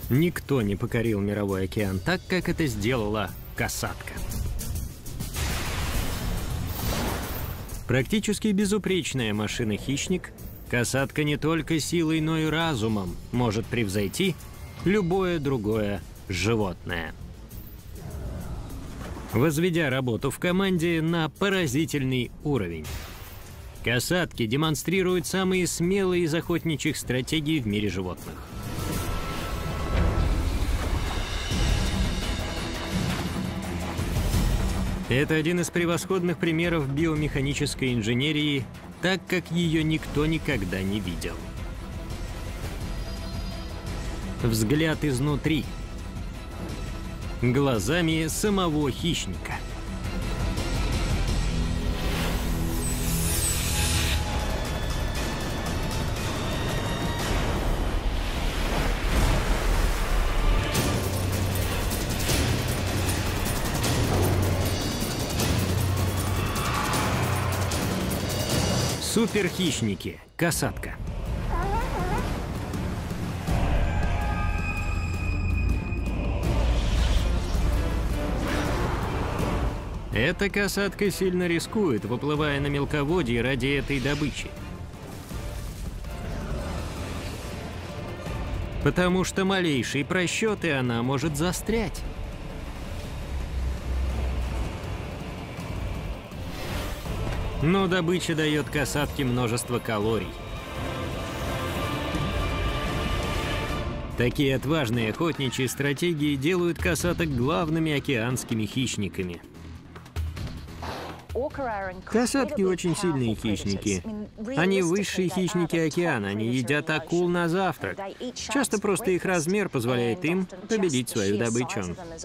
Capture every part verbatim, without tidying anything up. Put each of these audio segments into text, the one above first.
Никто не покорил мировой океан так, как это сделала касатка. Практически безупречная машина-хищник, касатка не только силой, но и разумом может превзойти любое другое животное. Возведя работу в команде на поразительный уровень, касатки демонстрируют самые смелые из охотничьих стратегий в мире животных. Это один из превосходных примеров биомеханической инженерии, так как ее никто никогда не видел. Взгляд изнутри. Глазами самого хищника. Суперхищники. Касатка. Эта касатка сильно рискует, выплывая на мелководье ради этой добычи. Потому что малейший просчет, и она может застрять. Но добыча дает касатке множество калорий. Такие отважные охотничьи стратегии делают касаток главными океанскими хищниками. Касатки очень сильные хищники. Они высшие хищники океана, они едят акул на завтрак. Часто просто их размер позволяет им победить свою добычу.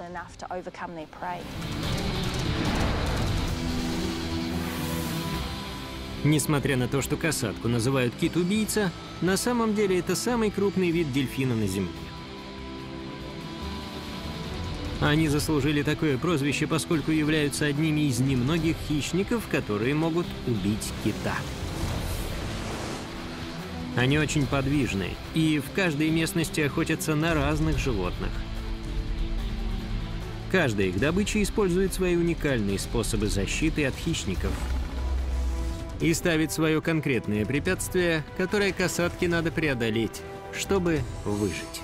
Несмотря на то, что касатку называют кит-убийца, на самом деле это самый крупный вид дельфина на Земле. Они заслужили такое прозвище, поскольку являются одними из немногих хищников, которые могут убить кита. Они очень подвижны и в каждой местности охотятся на разных животных. Каждая их добыча использует свои уникальные способы защиты от хищников и ставит свое конкретное препятствие, которое касатке надо преодолеть, чтобы выжить.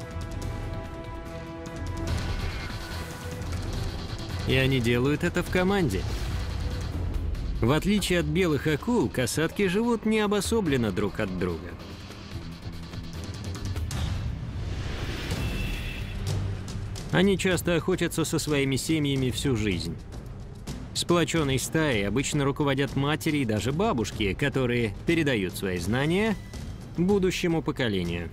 И они делают это в команде. В отличие от белых акул, касатки живут не обособленно друг от друга. Они часто охотятся со своими семьями всю жизнь. Сплоченной стаей обычно руководят матери и даже бабушки, которые передают свои знания будущему поколению.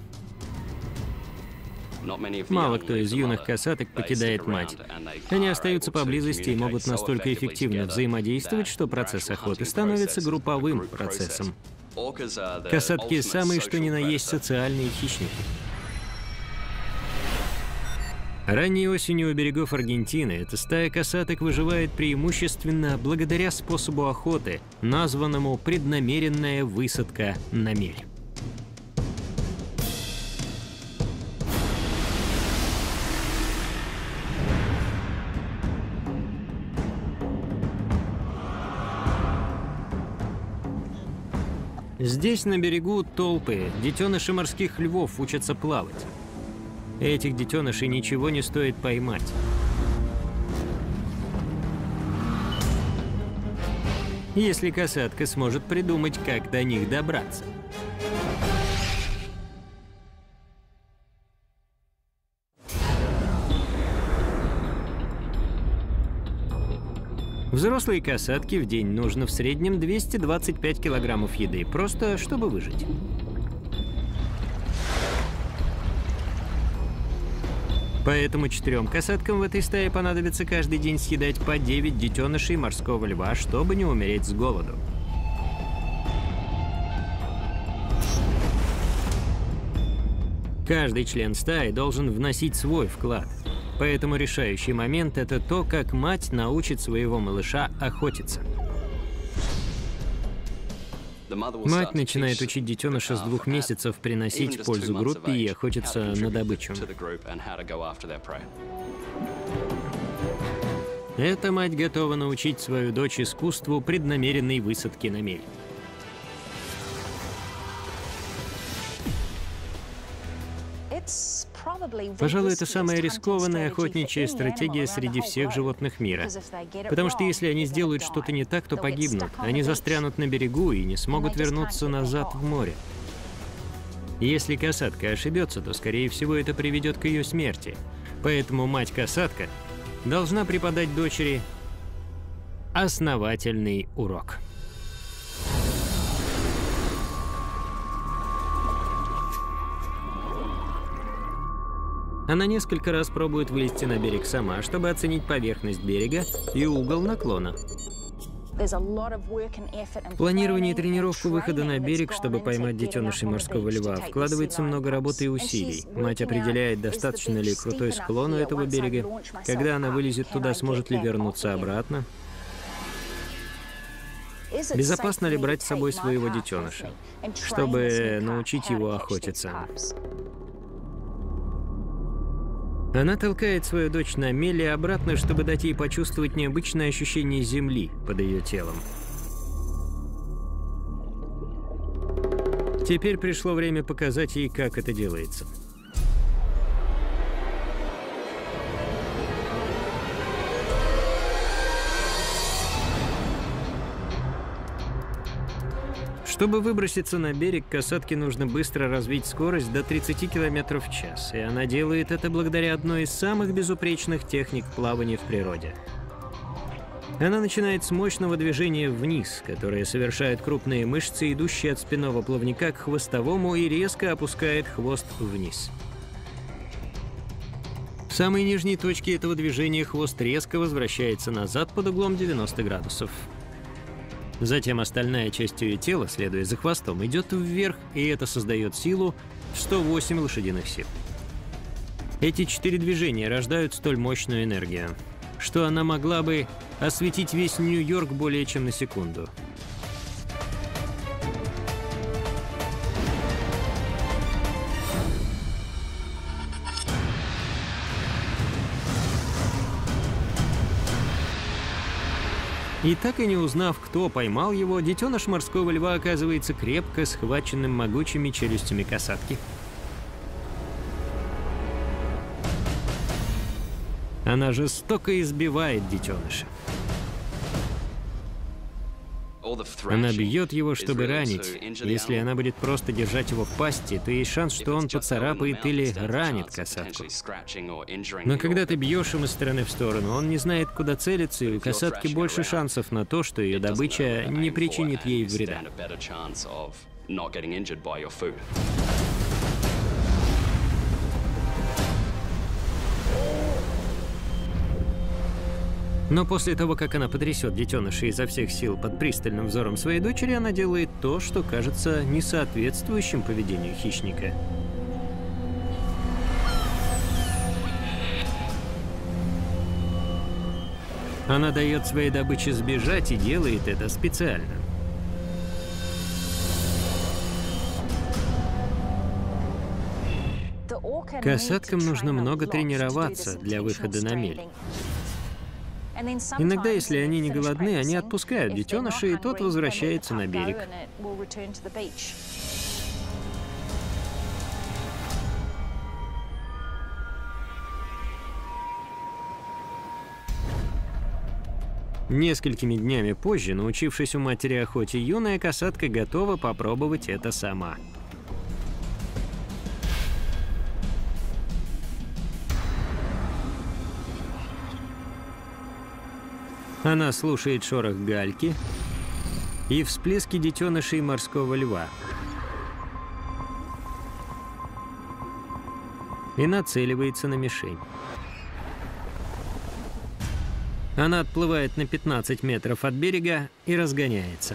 Мало кто из юных касаток покидает мать. Они остаются поблизости и могут настолько эффективно взаимодействовать, что процесс охоты становится групповым процессом. Касатки – самые что ни на есть социальные хищники. Ранней осенью у берегов Аргентины эта стая касаток выживает преимущественно благодаря способу охоты, названному преднамеренная высадка на мель. Здесь на берегу толпы детеныши морских львов учатся плавать. Этих детенышей ничего не стоит поймать. Если касатка сможет придумать, как до них добраться. Взрослые касатки в день нужно в среднем двести двадцать пять килограммов еды, просто чтобы выжить. Поэтому четырем касаткам в этой стае понадобится каждый день съедать по девять детенышей морского льва, чтобы не умереть с голоду. Каждый член стаи должен вносить свой вклад. Поэтому решающий момент – это то, как мать научит своего малыша охотиться. Мать начинает учить детеныша с двух месяцев приносить пользу группе и охотиться на добычу. Эта мать готова научить свою дочь искусству преднамеренной высадки на мель. Пожалуй, это самая рискованная охотничья стратегия среди всех животных мира. Потому что если они сделают что-то не так, то погибнут. Они застрянут на берегу и не смогут вернуться назад в море. Если касатка ошибется, то, скорее всего, это приведет к ее смерти. Поэтому мать-касатка должна преподать дочери основательный урок. Она несколько раз пробует вылезти на берег сама, чтобы оценить поверхность берега и угол наклона. Планирование и тренировку выхода на берег, чтобы поймать детенышей морского льва, вкладывается много работы и усилий. Мать определяет, достаточно ли крутой склон у этого берега, когда она вылезет туда, сможет ли вернуться обратно. Безопасно ли брать с собой своего детеныша, чтобы научить его охотиться. Она толкает свою дочь на мель и обратно, чтобы дать ей почувствовать необычное ощущение земли под ее телом. Теперь пришло время показать ей, как это делается. Чтобы выброситься на берег, касатке нужно быстро развить скорость до тридцати километров в час, и она делает это благодаря одной из самых безупречных техник плавания в природе. Она начинает с мощного движения вниз, которое совершают крупные мышцы, идущие от спинного плавника к хвостовому, и резко опускает хвост вниз. В самой нижней точке этого движения хвост резко возвращается назад под углом девяносто градусов. Затем остальная часть ее тела, следуя за хвостом, идет вверх, и это создает силу в сто восемь лошадиных сил. Эти четыре движения рождают столь мощную энергию, что она могла бы осветить весь Нью-Йорк более чем на секунду. И так и не узнав, кто поймал его, детеныш морского льва оказывается крепко схваченным могучими челюстями касатки. Она жестоко избивает детеныша. Она бьет его, чтобы ранить. Если она будет просто держать его в пасти, то есть шанс, что он поцарапает или ранит касатку. Но когда ты бьешь им из стороны в сторону, он не знает, куда целиться, и у касатки больше шансов на то, что ее добыча не причинит ей вреда. Но после того, как она потрясет детеныша изо всех сил под пристальным взором своей дочери, она делает то, что кажется несоответствующим поведению хищника. Она дает своей добыче сбежать и делает это специально. Касаткам нужно много тренироваться для выхода на мель. Иногда, если они не голодны, они отпускают детеныша, и тот возвращается на берег. Несколькими днями позже, научившись у матери охоте, юная касатка готова попробовать это сама. Она слушает шорох гальки и всплески детенышей морского льва и нацеливается на мишень. Она отплывает на пятнадцать метров от берега и разгоняется.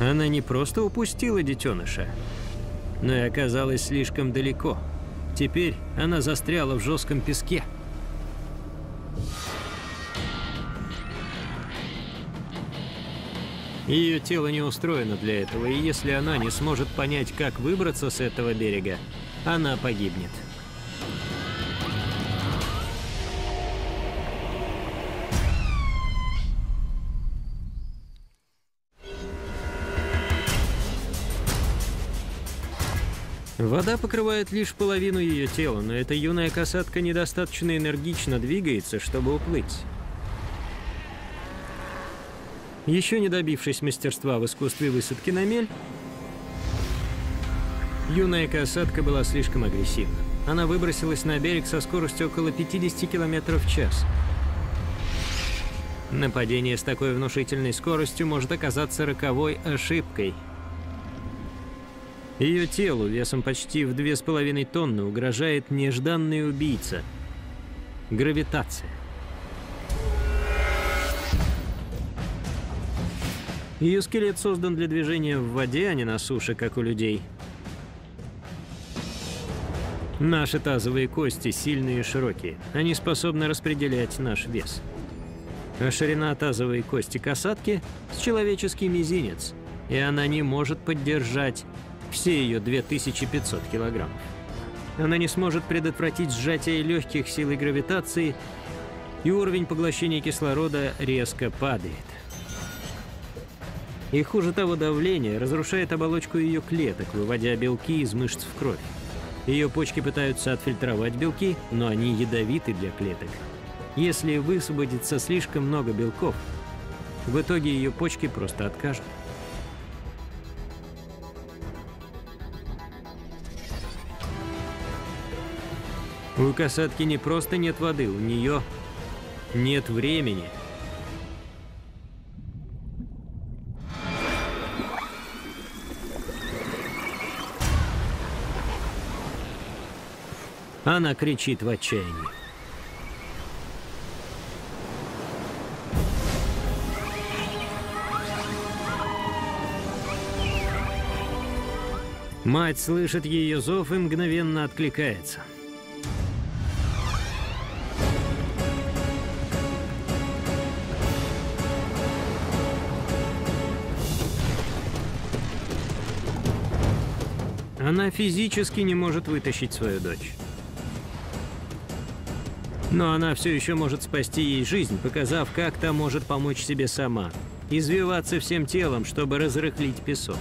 Она не просто упустила детеныша, но и оказалась слишком далеко. Теперь она застряла в жестком песке. Ее тело не устроено для этого, и если она не сможет понять, как выбраться с этого берега, она погибнет. Вода покрывает лишь половину ее тела, но эта юная касатка недостаточно энергично двигается, чтобы уплыть. Еще не добившись мастерства в искусстве высадки на мель, юная касатка была слишком агрессивна. Она выбросилась на берег со скоростью около пятидесяти километров в час. Нападение с такой внушительной скоростью может оказаться роковой ошибкой. Ее телу весом почти в две с половиной тонны угрожает нежданный убийца – гравитация. Ее скелет создан для движения в воде, а не на суше, как у людей. Наши тазовые кости сильные и широкие. Они способны распределять наш вес. А ширина тазовой кости касатки с человеческий мизинец, и она не может поддержать все ее две тысячи пятьсот килограммов. Она не сможет предотвратить сжатие легких силой гравитации, и уровень поглощения кислорода резко падает. И хуже того, давление разрушает оболочку ее клеток, выводя белки из мышц в кровь. Ее почки пытаются отфильтровать белки, но они ядовиты для клеток. Если высвободится слишком много белков, в итоге ее почки просто откажут. У касатки не просто нет воды, у нее нет времени. Она кричит в отчаянии. Мать слышит ее зов и мгновенно откликается. Она физически не может вытащить свою дочь. Но она все еще может спасти ей жизнь, показав, как та может помочь себе сама. Извиваться всем телом, чтобы разрыхлить песок.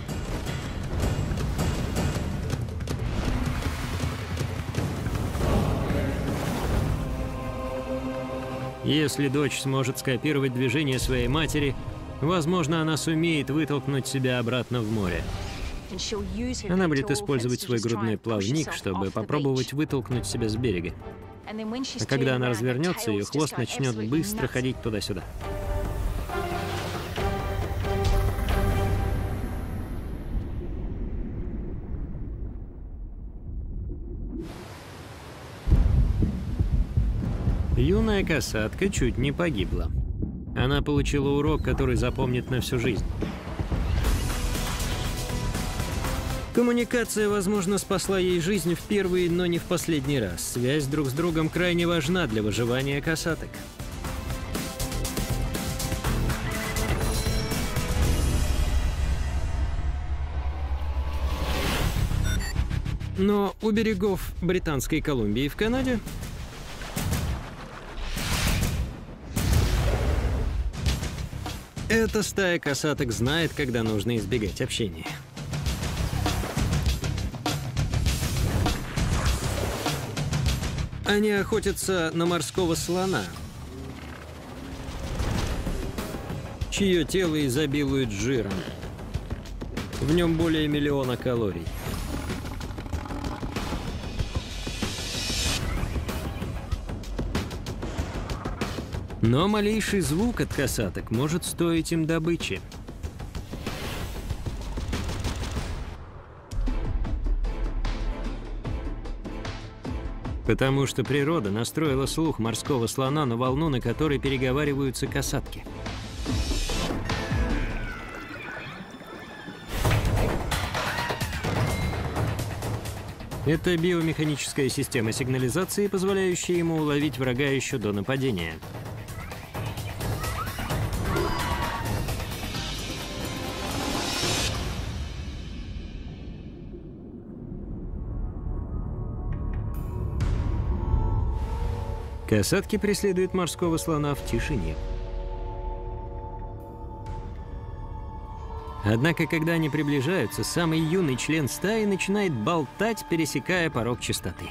Если дочь сможет скопировать движение своей матери, возможно, она сумеет вытолкнуть себя обратно в море. Она будет использовать свой грудной плавник, чтобы попробовать вытолкнуть себя с берега. А когда она развернется, ее хвост начнет быстро ходить туда-сюда. Юная касатка чуть не погибла. Она получила урок, который запомнит на всю жизнь. Коммуникация, возможно, спасла ей жизнь в первый, но не в последний раз. Связь друг с другом крайне важна для выживания касаток. Но у берегов Британской Колумбии в Канаде эта стая касаток знает, когда нужно избегать общения. Они охотятся на морского слона, чье тело изобилует жиром. В нем более миллиона калорий. Но малейший звук от касаток может стоить им добычи. Потому что природа настроила слух морского слона на волну, на которой переговариваются касатки. Это биомеханическая система сигнализации, позволяющая ему уловить врага еще до нападения. Касатки преследуют морского слона в тишине. Однако, когда они приближаются, самый юный член стаи начинает болтать, пересекая порог чистоты.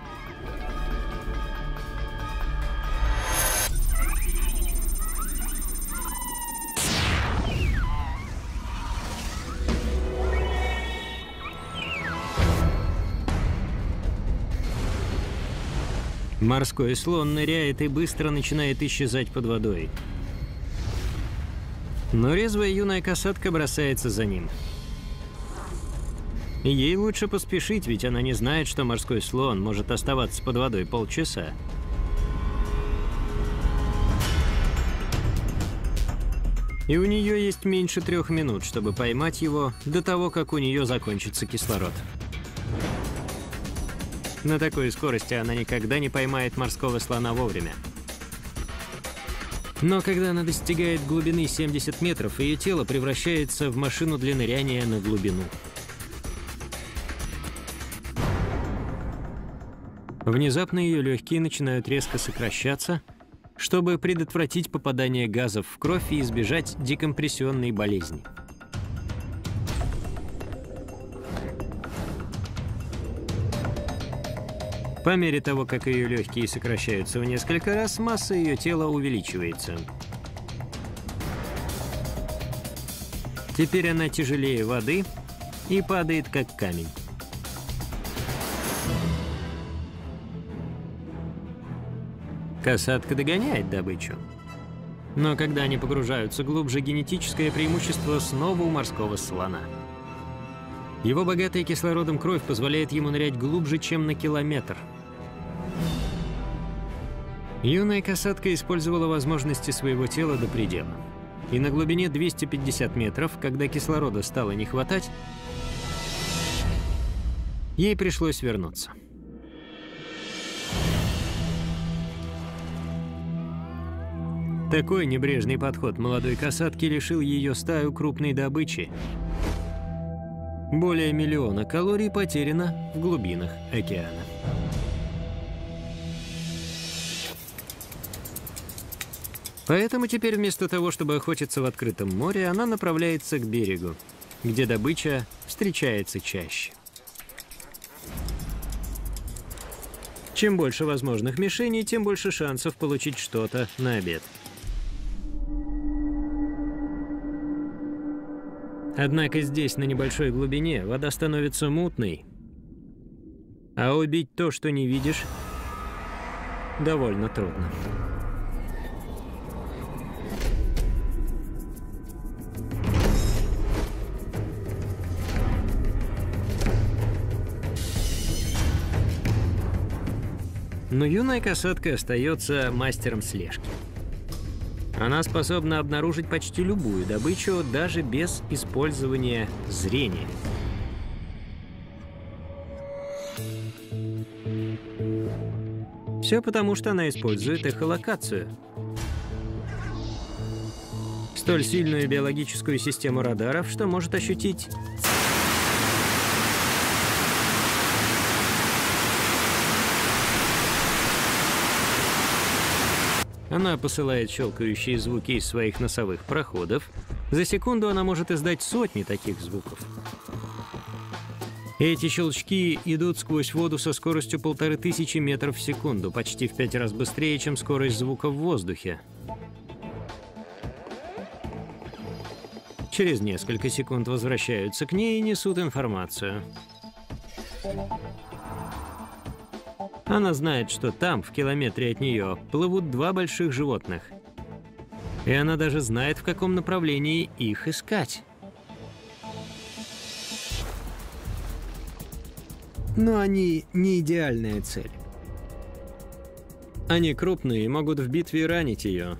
Морской слон ныряет и быстро начинает исчезать под водой. Но резвая юная касатка бросается за ним. Ей лучше поспешить, ведь она не знает, что морской слон может оставаться под водой полчаса. И у нее есть меньше трех минут, чтобы поймать его до того, как у нее закончится кислород. На такой скорости она никогда не поймает морского слона вовремя. Но когда она достигает глубины семьдесят метров, ее тело превращается в машину для ныряния на глубину. Внезапно ее легкие начинают резко сокращаться, чтобы предотвратить попадание газов в кровь и избежать декомпрессионной болезни. По мере того, как ее легкие сокращаются в несколько раз, масса ее тела увеличивается. Теперь она тяжелее воды и падает как камень. Касатка догоняет добычу. Но когда они погружаются глубже, генетическое преимущество снова у морского слона. Его богатая кислородом кровь позволяет ему нырять глубже, чем на километр. Юная касатка использовала возможности своего тела до предела. И на глубине двухсот пятидесяти метров, когда кислорода стало не хватать, ей пришлось вернуться. Такой небрежный подход молодой касатки лишил ее стаю крупной добычи. Более миллиона калорий потеряно в глубинах океана. Поэтому теперь вместо того, чтобы охотиться в открытом море, она направляется к берегу, где добыча встречается чаще. Чем больше возможных мишеней, тем больше шансов получить что-то на обед. Однако здесь, на небольшой глубине, вода становится мутной, а убить то, что не видишь, довольно трудно. Но юная касатка остается мастером слежки. Она способна обнаружить почти любую добычу, даже без использования зрения. Все потому, что она использует эхолокацию. Столь сильную биологическую систему радаров, что может ощутить Она посылает щелкающие звуки из своих носовых проходов. За секунду она может издать сотни таких звуков. Эти щелчки идут сквозь воду со скоростью полторы тысячи метров в секунду, почти в пять раз быстрее, чем скорость звука в воздухе. Через несколько секунд возвращаются к ней и несут информацию. Она знает, что там, в километре от нее, плывут два больших животных. И она даже знает, в каком направлении их искать. Но они не идеальная цель. Они крупные и могут в битве ранить ее.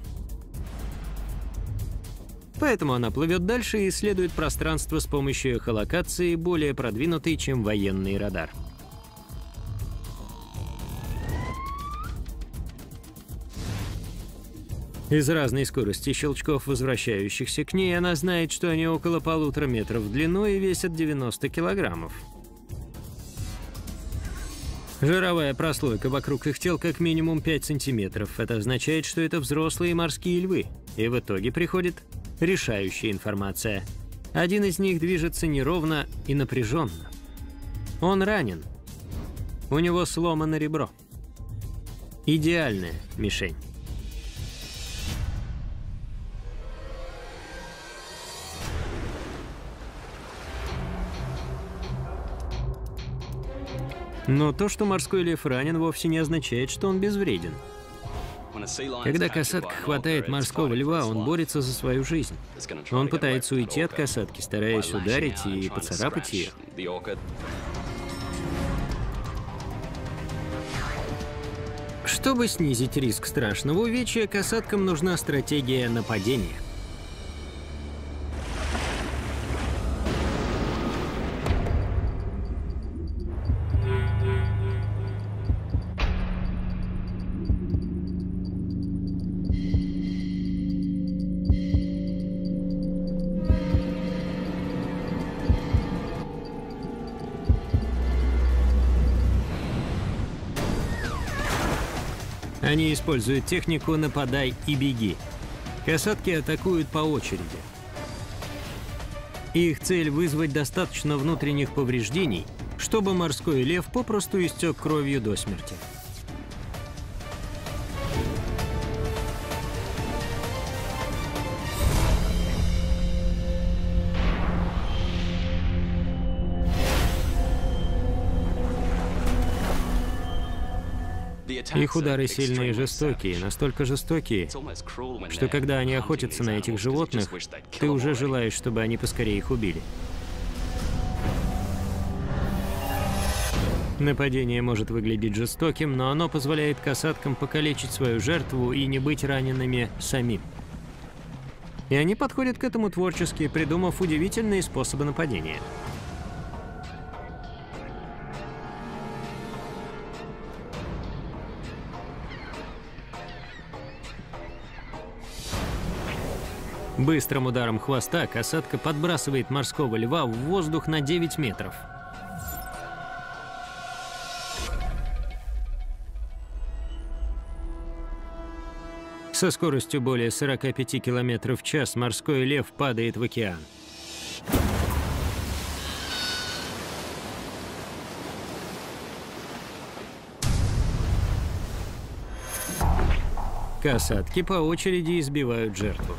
Поэтому она плывет дальше и исследует пространство с помощью эхолокации, более продвинутой, чем военный радар. Из разной скорости щелчков, возвращающихся к ней, она знает, что они около полутора метров в длину и весят девяносто килограммов. Жировая прослойка вокруг их тел как минимум пять сантиметров. Это означает, что это взрослые морские львы. И в итоге приходит решающая информация. Один из них движется неровно и напряженно. Он ранен. У него сломано ребро. Идеальная мишень. Но то, что морской лев ранен, вовсе не означает, что он безвреден. Когда касатка хватает морского льва, он борется за свою жизнь. Он пытается уйти от касатки, стараясь ударить и поцарапать ее. Чтобы снизить риск страшного увечья, касаткам нужна стратегия нападения. Они используют технику «нападай и беги». Касатки атакуют по очереди. Их цель — вызвать достаточно внутренних повреждений, чтобы морской лев попросту истек кровью до смерти. Их удары сильные и жестокие, настолько жестокие, что когда они охотятся на этих животных, ты уже желаешь, чтобы они поскорее их убили. Нападение может выглядеть жестоким, но оно позволяет касаткам покалечить свою жертву и не быть ранеными самим. И они подходят к этому творчески, придумав удивительные способы нападения. Быстрым ударом хвоста касатка подбрасывает морского льва в воздух на девять метров. Со скоростью более сорока пяти километров в час морской лев падает в океан. Касатки по очереди избивают жертву.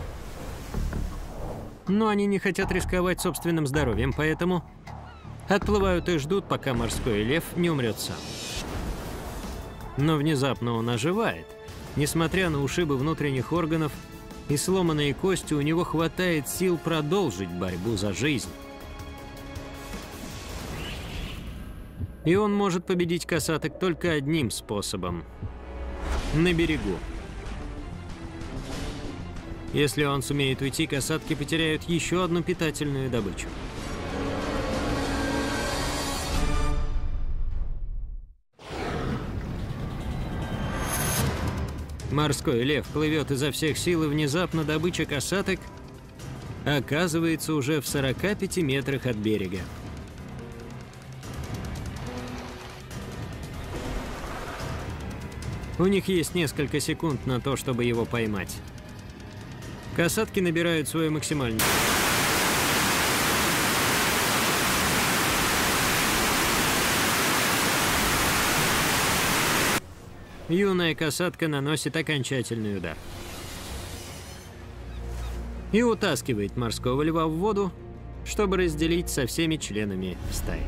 Но они не хотят рисковать собственным здоровьем, поэтому отплывают и ждут, пока морской лев не умрет сам. Но внезапно он оживает. Несмотря на ушибы внутренних органов и сломанные кости, у него хватает сил продолжить борьбу за жизнь. И он может победить касаток только одним способом – на берегу. Если он сумеет уйти, касатки потеряют еще одну питательную добычу. Морской лев плывет изо всех сил, и внезапно добыча касаток оказывается уже в сорока пяти метрах от берега. У них есть несколько секунд на то, чтобы его поймать. Касатки набирают свою максимальную. Юная касатка наносит окончательный удар. И утаскивает морского льва в воду, чтобы разделить со всеми членами стаи.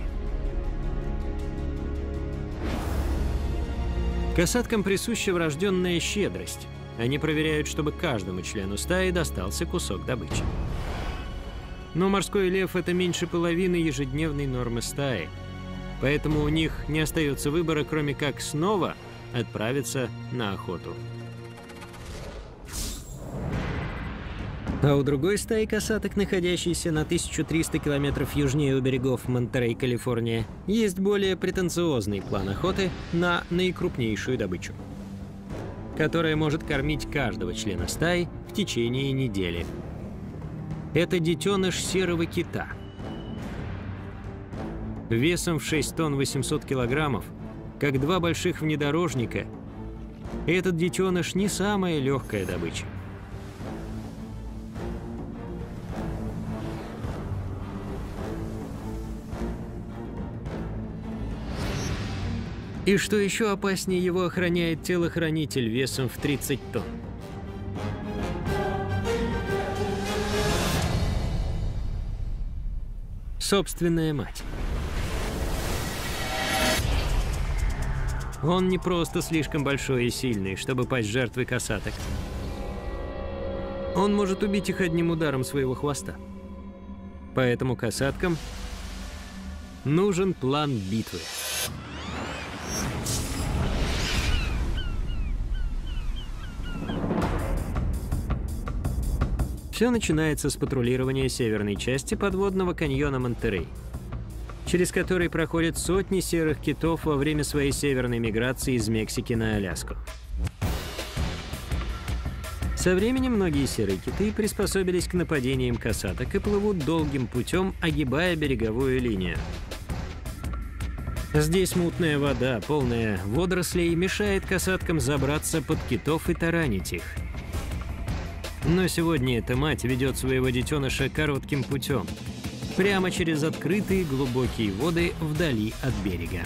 Касаткам присуща врожденная щедрость. Они проверяют, чтобы каждому члену стаи достался кусок добычи. Но морской лев — это меньше половины ежедневной нормы стаи. Поэтому у них не остается выбора, кроме как снова отправиться на охоту. А у другой стаи касаток, находящейся на тысячу триста километров южнее у берегов Монтерей, Калифорния, есть более претенциозный план охоты на наикрупнейшую добычу. которая может кормить каждого члена стаи в течение недели. Это детеныш серого кита. Весом в шесть тонн восемьсот килограммов, как два больших внедорожника, этот детеныш не самая легкая добыча. И что еще опаснее, его охраняет телохранитель весом в тридцать тонн. Собственная мать. Он не просто слишком большой и сильный, чтобы пасть жертвой косаток. Он может убить их одним ударом своего хвоста. Поэтому косаткам нужен план битвы. Все начинается с патрулирования северной части подводного каньона Монтерей, через который проходят сотни серых китов во время своей северной миграции из Мексики на Аляску. Со временем многие серые киты приспособились к нападениям косаток и плывут долгим путем, огибая береговую линию. Здесь мутная вода, полная водорослей, мешает косаткам забраться под китов и таранить их. Но сегодня эта мать ведет своего детеныша коротким путем, прямо через открытые глубокие воды вдали от берега,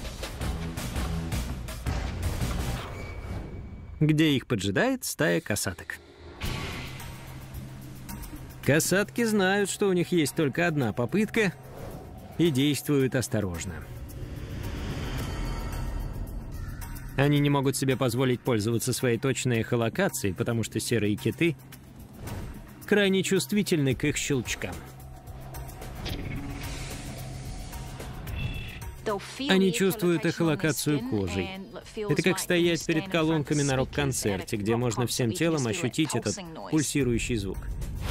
где их поджидает стая косаток. Косатки знают, что у них есть только одна попытка, и действуют осторожно. Они не могут себе позволить пользоваться своей точной эхолокацией, потому что серые киты крайне чувствительны к их щелчкам. Они чувствуют эхолокацию кожей. Это как стоять перед колонками на рок-концерте, где можно всем телом ощутить этот пульсирующий звук.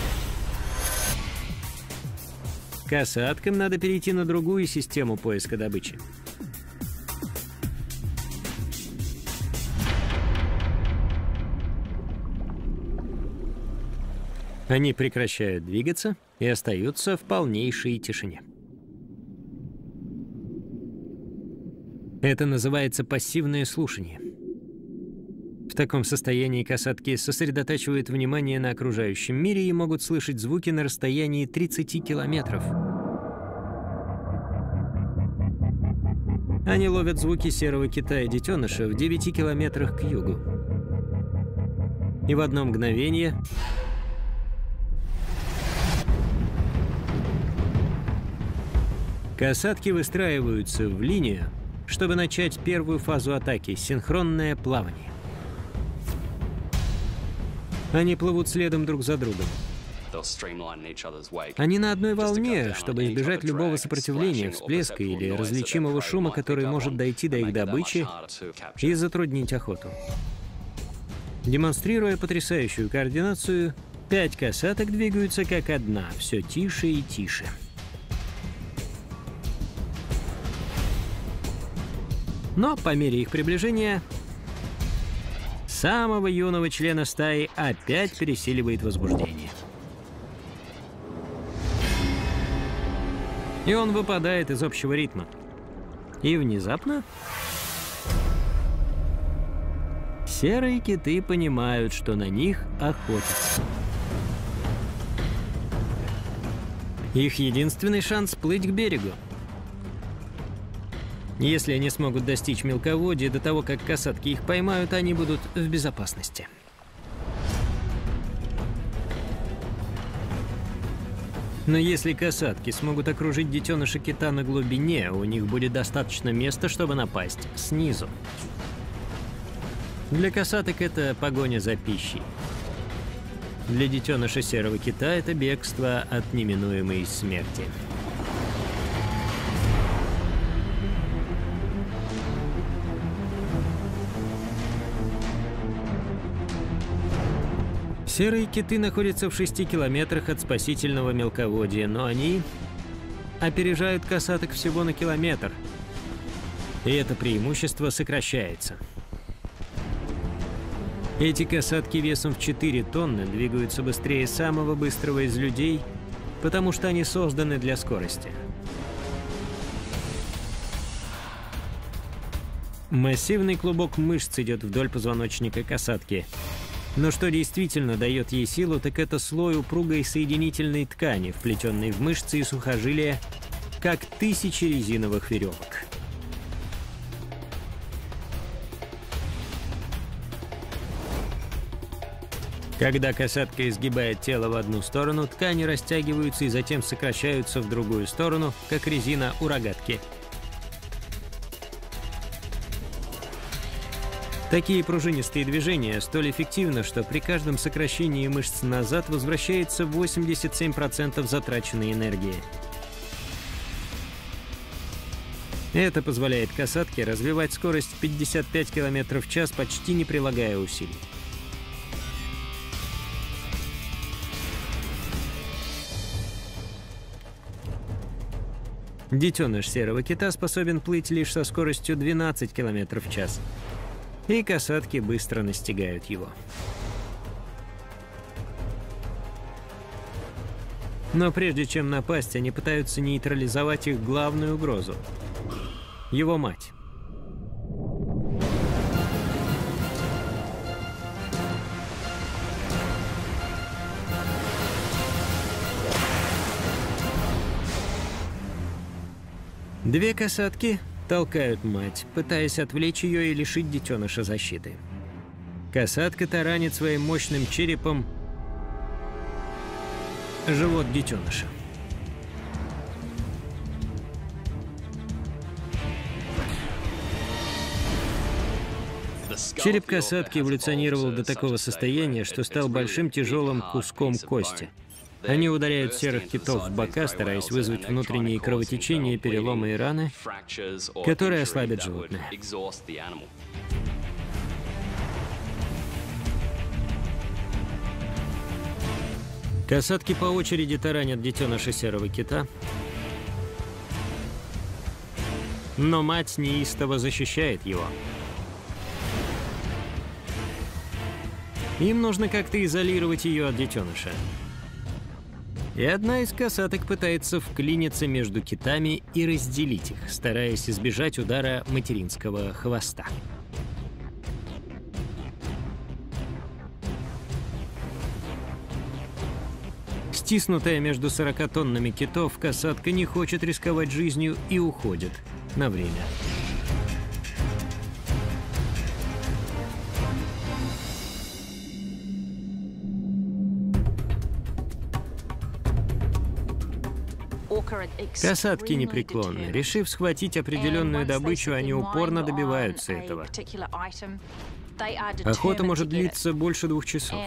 Косаткам надо перейти на другую систему поиска добычи. Они прекращают двигаться и остаются в полнейшей тишине. Это называется пассивное слушание. В таком состоянии косатки сосредотачивают внимание на окружающем мире и могут слышать звуки на расстоянии тридцати километров. Они ловят звуки серого кита и детеныша в девяти километрах к югу. И в одно мгновение косатки выстраиваются в линию, чтобы начать первую фазу атаки — синхронное плавание. Они плывут следом друг за другом. Они на одной волне, чтобы избежать любого сопротивления, всплеска или различимого шума, который может дойти до их добычи и затруднить охоту. Демонстрируя потрясающую координацию, пять косаток двигаются как одна, все тише и тише. Но по мере их приближения самого юного члена стаи опять пересиливает возбуждение. И он выпадает из общего ритма. И внезапно серые киты понимают, что на них охотятся. Их единственный шанс — плыть к берегу. Если они смогут достичь мелководья до того, как косатки их поймают, они будут в безопасности. Но если косатки смогут окружить детеныша кита на глубине, у них будет достаточно места, чтобы напасть снизу. Для косаток это погоня за пищей. Для детеныша серого кита это бегство от неминуемой смерти. Серые киты находятся в шести километрах от спасительного мелководья, но они опережают косаток всего на километр, и это преимущество сокращается. Эти касатки весом в четыре тонны двигаются быстрее самого быстрого из людей, потому что они созданы для скорости. Массивный клубок мышц идет вдоль позвоночника касатки. Но что действительно дает ей силу, так это слой упругой соединительной ткани, вплетенной в мышцы и сухожилия, как тысячи резиновых веревок. Когда касатка изгибает тело в одну сторону, ткани растягиваются и затем сокращаются в другую сторону, как резина у рогатки. Такие пружинистые движения столь эффективны, что при каждом сокращении мышц назад возвращается восемьдесят семь процентов затраченной энергии. Это позволяет касатке развивать скорость в пятьдесят пять километров в час, почти не прилагая усилий. Детеныш серого кита способен плыть лишь со скоростью двенадцать километров в час. И касатки быстро настигают его. Но прежде чем напасть, они пытаются нейтрализовать их главную угрозу — его мать. Две касатки толкают мать, пытаясь отвлечь ее и лишить детеныша защиты. Касатка таранит своим мощным черепом живот детеныша. Череп касатки эволюционировал до такого состояния, что стал большим тяжелым куском кости. Они ударяют серых китов в бока, стараясь вызвать внутренние кровотечения, переломы и раны, которые ослабят животное. Касатки по очереди таранят детеныша серого кита, но мать неистово защищает его. Им нужно как-то изолировать ее от детеныша. И одна из касаток пытается вклиниться между китами и разделить их, стараясь избежать удара материнского хвоста. Стиснутая между сорока тоннами китов, касатка не хочет рисковать жизнью и уходит на время. Касатки непреклонны. Решив схватить определенную добычу, они упорно добиваются этого. Охота может длиться больше двух часов.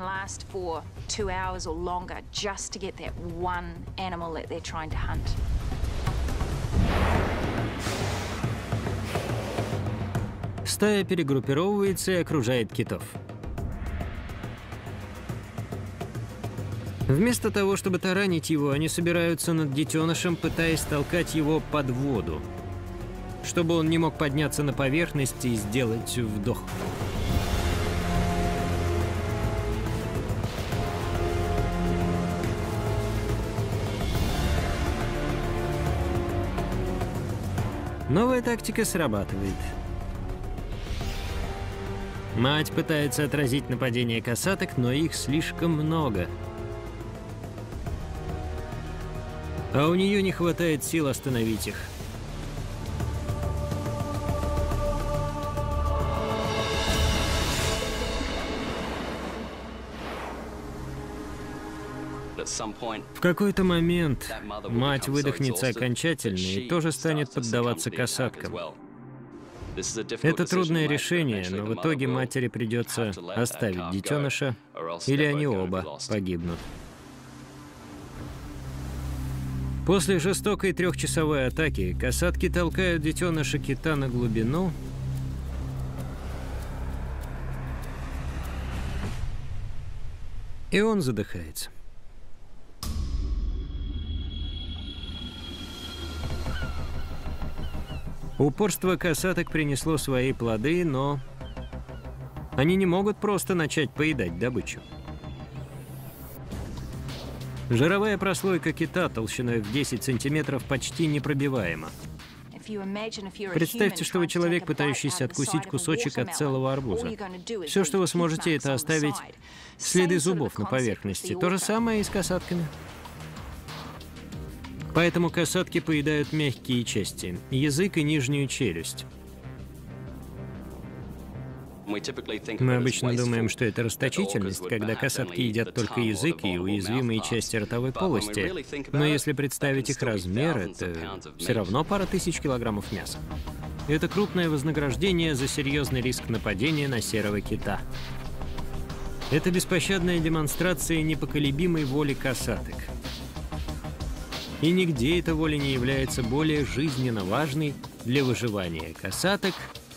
Стая перегруппировывается и окружает китов. Вместо того, чтобы таранить его, они собираются над детенышем, пытаясь толкать его под воду, чтобы он не мог подняться на поверхность и сделать вдох. Новая тактика срабатывает. Мать пытается отразить нападение касаток, но их слишком много. А у нее не хватает сил остановить их. В какой-то момент мать выдохнется окончательно и тоже станет поддаваться касаткам. Это трудное решение, но в итоге матери придется оставить детеныша, или они оба погибнут. После жестокой трехчасовой атаки касатки толкают детеныша кита на глубину, и он задыхается. Упорство касаток принесло свои плоды, но Они не могут просто начать поедать добычу. Жировая прослойка кита толщиной в десять сантиметров почти непробиваема. Представьте, что вы человек, пытающийся откусить кусочек от целого арбуза. Все, что вы сможете, это оставить следы зубов на поверхности. То же самое и с касатками. Поэтому касатки поедают мягкие части – язык и нижнюю челюсть. Мы обычно думаем, что это расточительность, когда касатки едят только язык и уязвимые части ротовой полости. Но если представить их размер, это все равно пара тысяч килограммов мяса. Это крупное вознаграждение за серьезный риск нападения на серого кита. Это беспощадная демонстрация непоколебимой воли касаток. И нигде эта воля не является более жизненно важной для выживания касаток,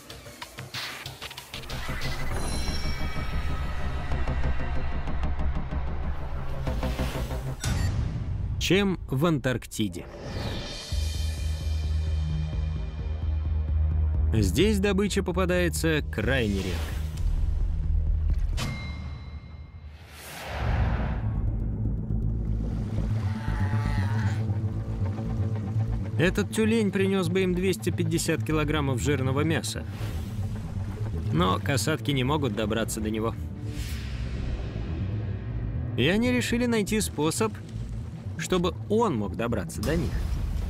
чем в Антарктиде. Здесь добыча попадается крайне редко. Этот тюлень принес бы им двести пятьдесят килограммов жирного мяса. Но касатки не могут добраться до него. И они решили найти способ, чтобы он мог добраться до них.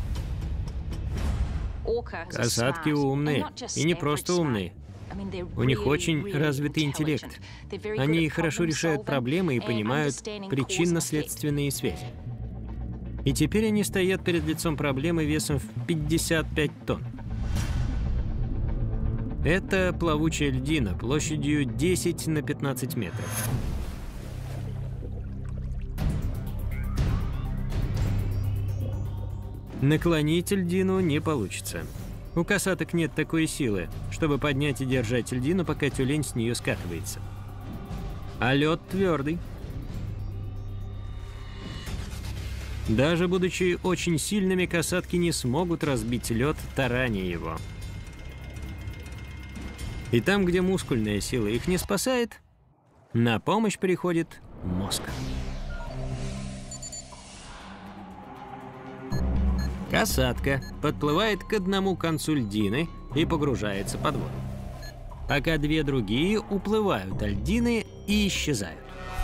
Касатки умные, и не просто умные. У них очень развитый интеллект. Они хорошо решают проблемы и понимают причинно-следственные связи. И теперь они стоят перед лицом проблемы весом в пятьдесят пять тонн. Это плавучая льдина площадью десять на пятнадцать метров. Наклонить льдину не получится. У касаток нет такой силы, чтобы поднять и держать льдину, пока тюлень с нее скатывается. А лед твердый. Даже будучи очень сильными, касатки не смогут разбить лед, тараня его. И там, где мускульная сила их не спасает, на помощь приходит мозг. Касатка подплывает к одному концу льдины и погружается под воду, пока две другие уплывают от льдины и исчезают.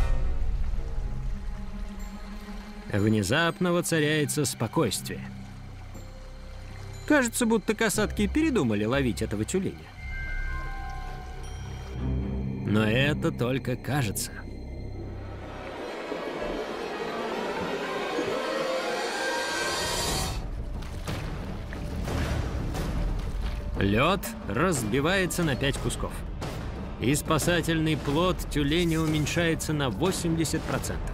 Внезапно воцаряется спокойствие. Кажется, будто касатки передумали ловить этого тюленя. Но это только кажется. Лед разбивается на пять кусков. И спасательный плод тюленя уменьшается на восемьдесят процентов.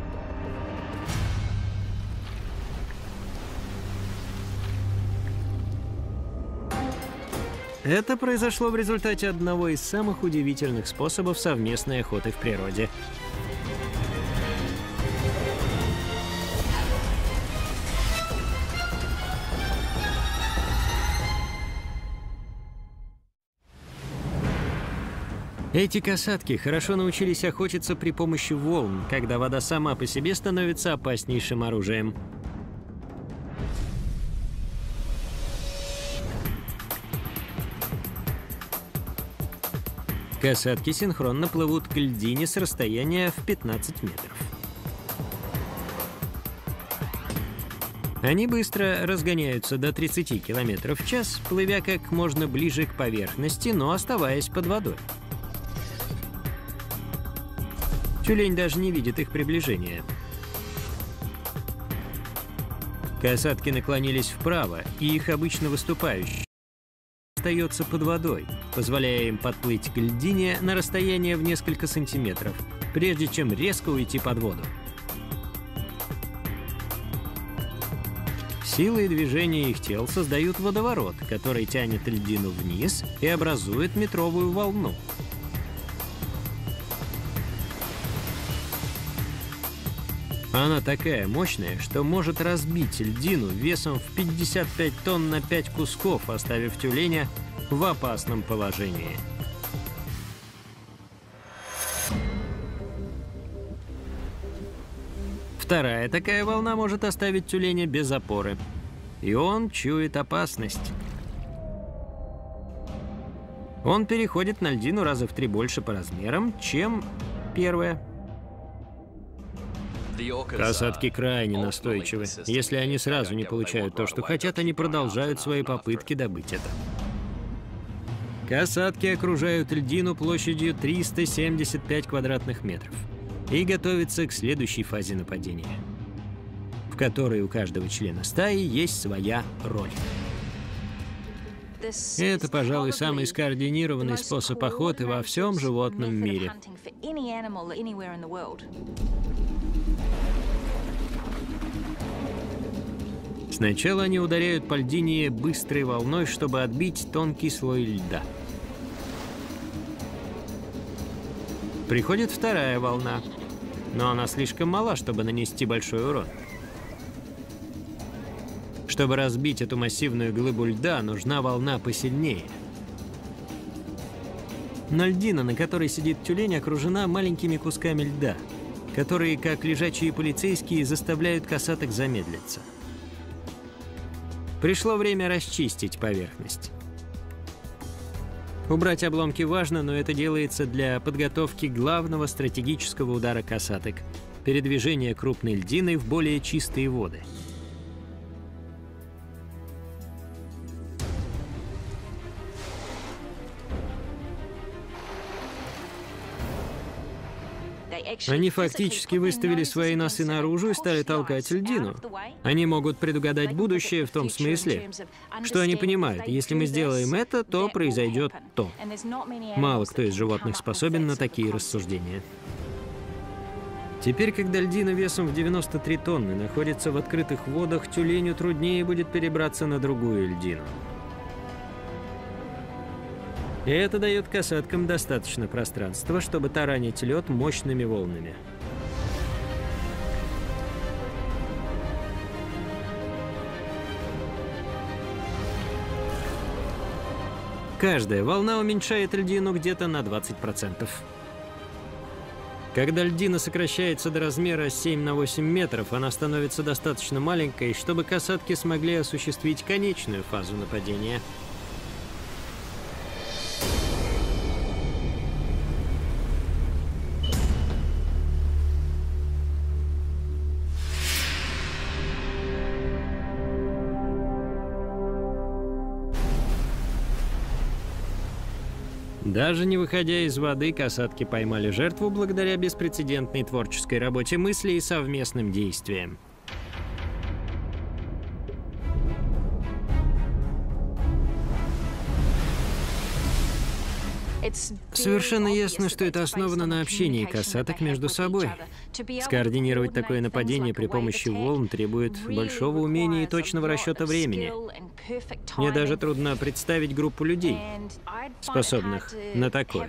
Это произошло в результате одного из самых удивительных способов совместной охоты в природе. Эти касатки хорошо научились охотиться при помощи волн, когда вода сама по себе становится опаснейшим оружием. Касатки синхронно плывут к льдине с расстояния в пятнадцать метров. Они быстро разгоняются до тридцати километров в час, плывя как можно ближе к поверхности, но оставаясь под водой. Тюлень даже не видит их приближения. Касатки наклонились вправо, и их обычно выступающий остается под водой, позволяя им подплыть к льдине на расстояние в несколько сантиметров, прежде чем резко уйти под воду. Сила и движение их тел создают водоворот, который тянет льдину вниз и образует метровую волну. Она такая мощная, что может разбить льдину весом в пятьдесят пять тонн на пять кусков, оставив тюленя в опасном положении. Вторая такая волна может оставить тюленя без опоры. И он чует опасность. Он переходит на льдину раза в три больше по размерам, чем первая. Касатки крайне настойчивы. Если они сразу не получают то, что хотят, они продолжают свои попытки добыть это. Касатки окружают льдину площадью триста семьдесят пять квадратных метров и готовятся к следующей фазе нападения, в которой у каждого члена стаи есть своя роль. Это, пожалуй, самый скоординированный способ охоты во всем животном мире. Сначала они ударяют по льдине быстрой волной, чтобы отбить тонкий слой льда. Приходит вторая волна, но она слишком мала, чтобы нанести большой урон. Чтобы разбить эту массивную глыбу льда, нужна волна посильнее. Но льдина, на которой сидит тюлень, окружена маленькими кусками льда, которые, как лежачие полицейские, заставляют касаток замедлиться. Пришло время расчистить поверхность. Убрать обломки важно, но это делается для подготовки главного стратегического удара касаток – передвижения крупной льдины в более чистые воды. Они фактически выставили свои носы наружу и стали толкать льдину. Они могут предугадать будущее в том смысле, что они понимают, если мы сделаем это, то произойдет то. Мало кто из животных способен на такие рассуждения. Теперь, когда льдина весом в девяносто три тонны находится в открытых водах, тюленю труднее будет перебраться на другую льдину. И это дает касаткам достаточно пространства, чтобы таранить лед мощными волнами. Каждая волна уменьшает льдину где-то на двадцать процентов. Когда льдина сокращается до размера семь на восемь метров, она становится достаточно маленькой, чтобы касатки смогли осуществить конечную фазу нападения. Даже не выходя из воды, касатки поймали жертву благодаря беспрецедентной творческой работе мысли и совместным действиям. Совершенно ясно, что это основано на общении касаток между собой. Скоординировать такое нападение при помощи волн требует большого умения и точного расчета времени. Мне даже трудно представить группу людей, способных на такое.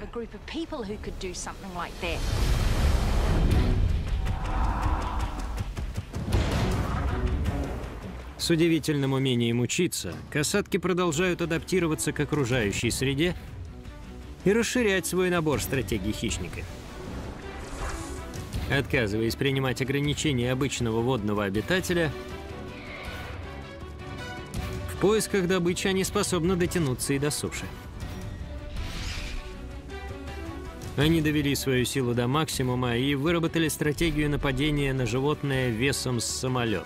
С удивительным умением учиться, касатки продолжают адаптироваться к окружающей среде и расширять свой набор стратегий хищника. Отказываясь принимать ограничения обычного водного обитателя, в поисках добычи они способны дотянуться и до суши. Они довели свою силу до максимума и выработали стратегию нападения на животное весом с самолет.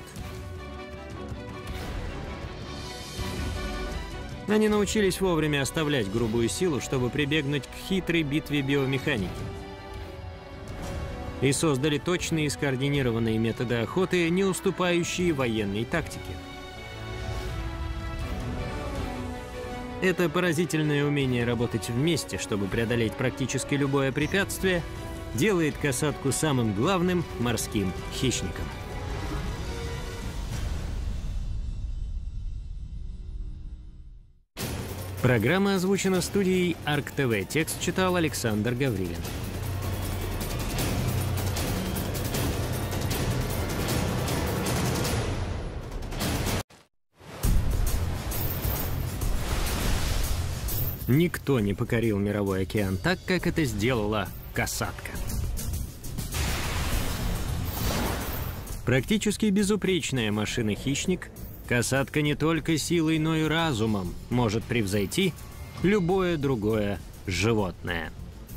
Они научились вовремя оставлять грубую силу, чтобы прибегнуть к хитрой битве биомеханики. И создали точные и скоординированные методы охоты, не уступающие военной тактике. Это поразительное умение работать вместе, чтобы преодолеть практически любое препятствие, делает касатку самым главным морским хищником. Программа озвучена студией Арк ТВ. Текст читал Александр Гаврилин. Никто не покорил мировой океан так, как это сделала касатка. Практически безупречная машина-хищник, касатка не только силой, но и разумом может превзойти любое другое животное.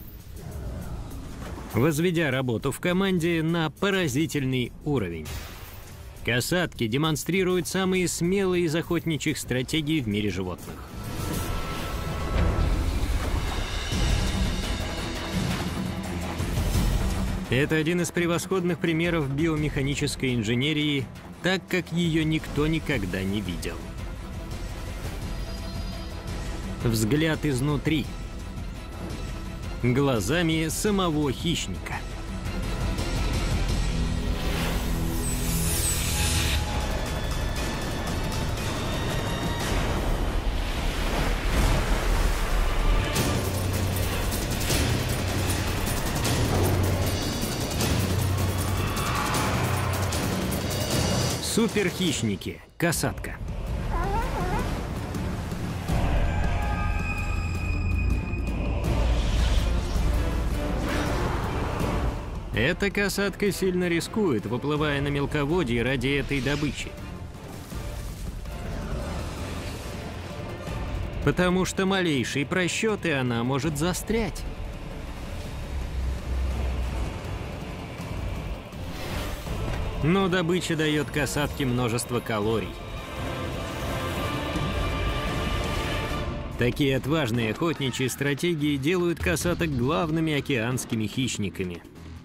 Возведя работу в команде на поразительный уровень, касатки демонстрируют самые смелые из охотничьих стратегий в мире животных. Это один из превосходных примеров биомеханической инженерии, так как ее никто никогда не видел. Взгляд изнутри. Глазами самого хищника. Суперхищники. Касатка. Эта касатка сильно рискует, выплывая на мелководье ради этой добычи. Потому что малейший просчет, и она может застрять. Но добыча дает касатке множество калорий. Такие отважные охотничьи стратегии делают касаток главными океанскими хищниками.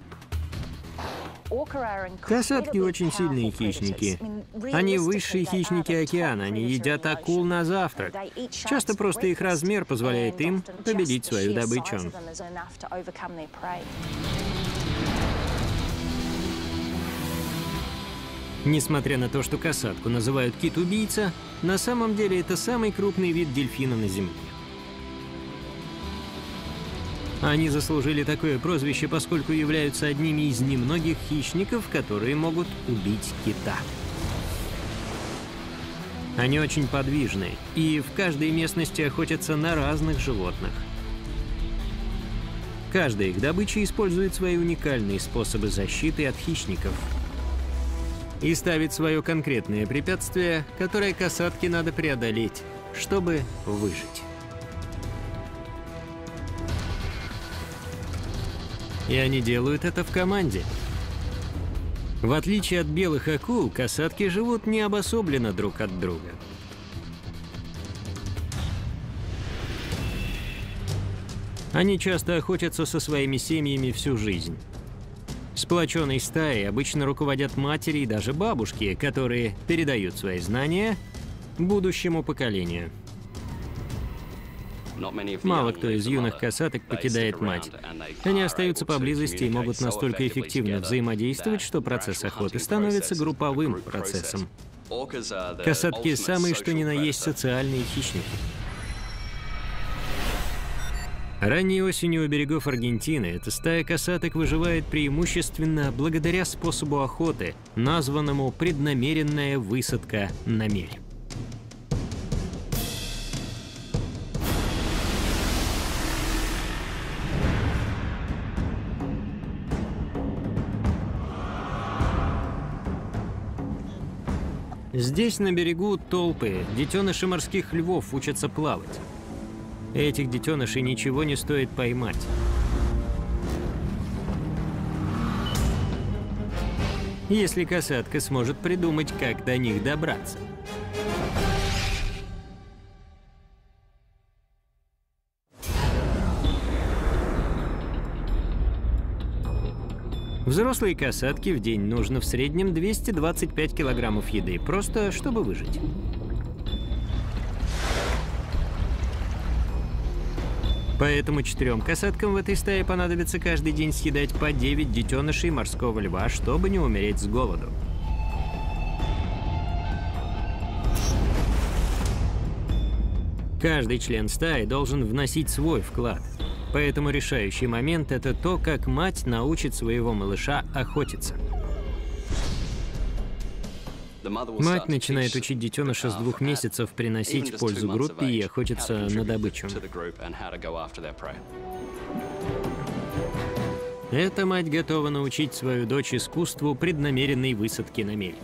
Касатки очень сильные хищники. Они высшие хищники океана, они едят акул на завтрак. Часто просто их размер позволяет им победить свою добычу. Несмотря на то, что касатку называют кит-убийца, на самом деле это самый крупный вид дельфина на Земле. Они заслужили такое прозвище, поскольку являются одними из немногих хищников, которые могут убить кита. Они очень подвижны и в каждой местности охотятся на разных животных. Каждая их добыча использует свои уникальные способы защиты от хищников и ставит свое конкретное препятствие, которое касатке надо преодолеть, чтобы выжить. И они делают это в команде. В отличие от белых акул, касатки живут не обособленно друг от друга. Они часто охотятся со своими семьями всю жизнь. Сплоченной стаей обычно руководят матери и даже бабушки, которые передают свои знания будущему поколению. Мало кто из юных касаток покидает мать. Они остаются поблизости и могут настолько эффективно взаимодействовать, что процесс охоты становится групповым процессом. Касатки – самые что ни на есть социальные хищники. Ранней осенью у берегов Аргентины эта стая касаток выживает преимущественно благодаря способу охоты, названному «преднамеренная высадка на мель». Здесь на берегу толпы детеныши морских львов учатся плавать. Этих детенышей ничего не стоит поймать. Если касатка сможет придумать, как до них добраться. Взрослые касатки в день нужно в среднем двести двадцать пять килограммов еды, просто чтобы выжить. Поэтому четырем касаткам в этой стае понадобится каждый день съедать по девять детенышей морского льва, чтобы не умереть с голоду. Каждый член стаи должен вносить свой вклад. Поэтому решающий момент – это то, как мать научит своего малыша охотиться. Мать начинает учить детеныша с двух месяцев приносить пользу группе и охотиться на добычу. Эта мать готова научить свою дочь искусству преднамеренной высадки на мель.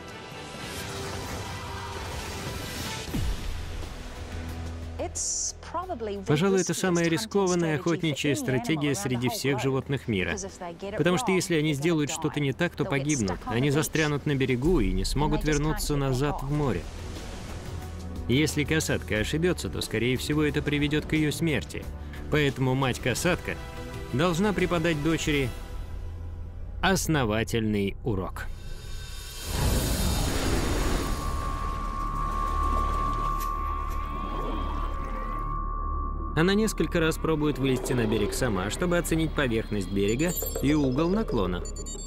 Пожалуй, это самая рискованная охотничья стратегия среди всех животных мира. Потому что если они сделают что-то не так, то погибнут. Они застрянут на берегу и не смогут вернуться назад в море. Если касатка ошибется, то, скорее всего, это приведет к ее смерти. Поэтому мать-касатка должна преподать дочери основательный урок. Она несколько раз пробует вылезти на берег сама, чтобы оценить поверхность берега и угол наклона.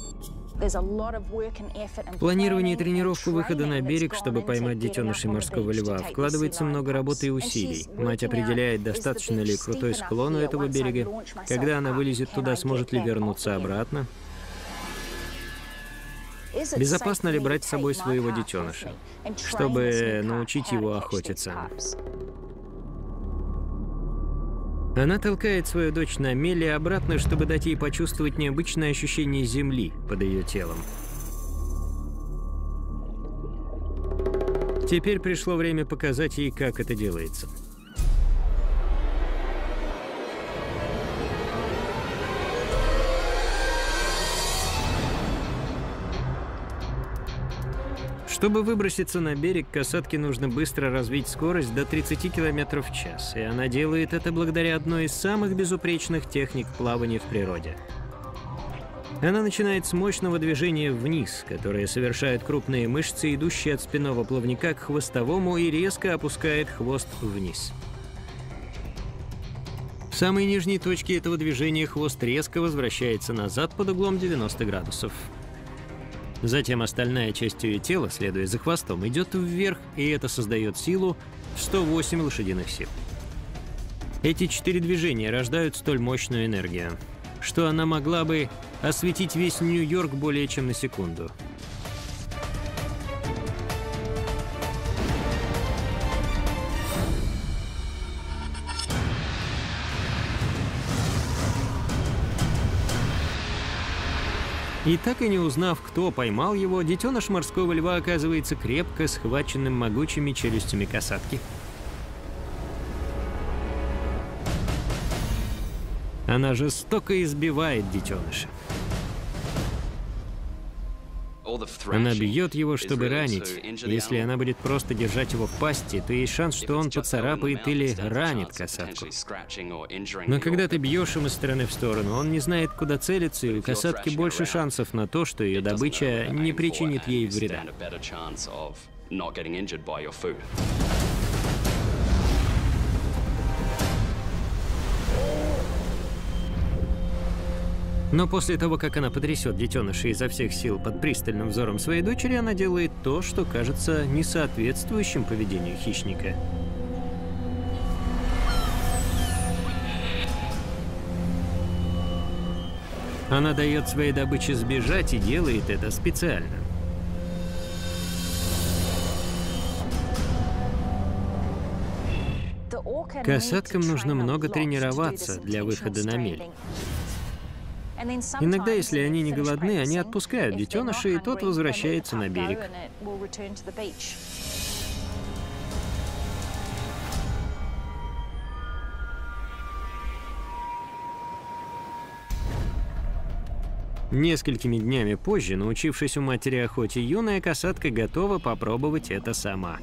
Планирование и тренировку выхода на берег, чтобы поймать детенышей морского льва, вкладывается много работы и усилий. Мать определяет, достаточно ли крутой склон у этого берега, когда она вылезет туда, сможет ли вернуться обратно. Безопасно ли брать с собой своего детеныша, чтобы научить его охотиться. Она толкает свою дочь на мель и обратно, чтобы дать ей почувствовать необычное ощущение земли под ее телом. Теперь пришло время показать ей, как это делается. Чтобы выброситься на берег, касатке нужно быстро развить скорость до тридцати километров в час, и она делает это благодаря одной из самых безупречных техник плавания в природе. Она начинает с мощного движения вниз, которое совершают крупные мышцы, идущие от спинного плавника к хвостовому, и резко опускает хвост вниз. В самой нижней точке этого движения хвост резко возвращается назад под углом девяносто градусов. Затем остальная часть ее тела, следуя за хвостом, идет вверх, и это создает силу в сто восемь лошадиных сил. Эти четыре движения рождают столь мощную энергию, что она могла бы осветить весь Нью-Йорк более чем на секунду. И так и не узнав, кто поймал его, детеныш морского льва оказывается крепко схваченным могучими челюстями касатки. Она жестоко избивает детеныша. Она бьет его, чтобы ранить. Если она будет просто держать его в пасти, то есть шанс, что он поцарапает или ранит касатку. Но когда ты бьешь им из стороны в сторону, он не знает, куда целиться, и у касатки больше шансов на то, что ее добыча не причинит ей вреда. Но после того, как она потрясет детеныша изо всех сил под пристальным взором своей дочери, она делает то, что кажется несоответствующим поведению хищника. Она дает своей добыче сбежать и делает это специально. Касаткам нужно много тренироваться для выхода на мель. Иногда, если они не голодны, они отпускают детеныша, и тот возвращается на берег. Несколькими днями позже, научившись у матери охоте, юная касатка готова попробовать это сама.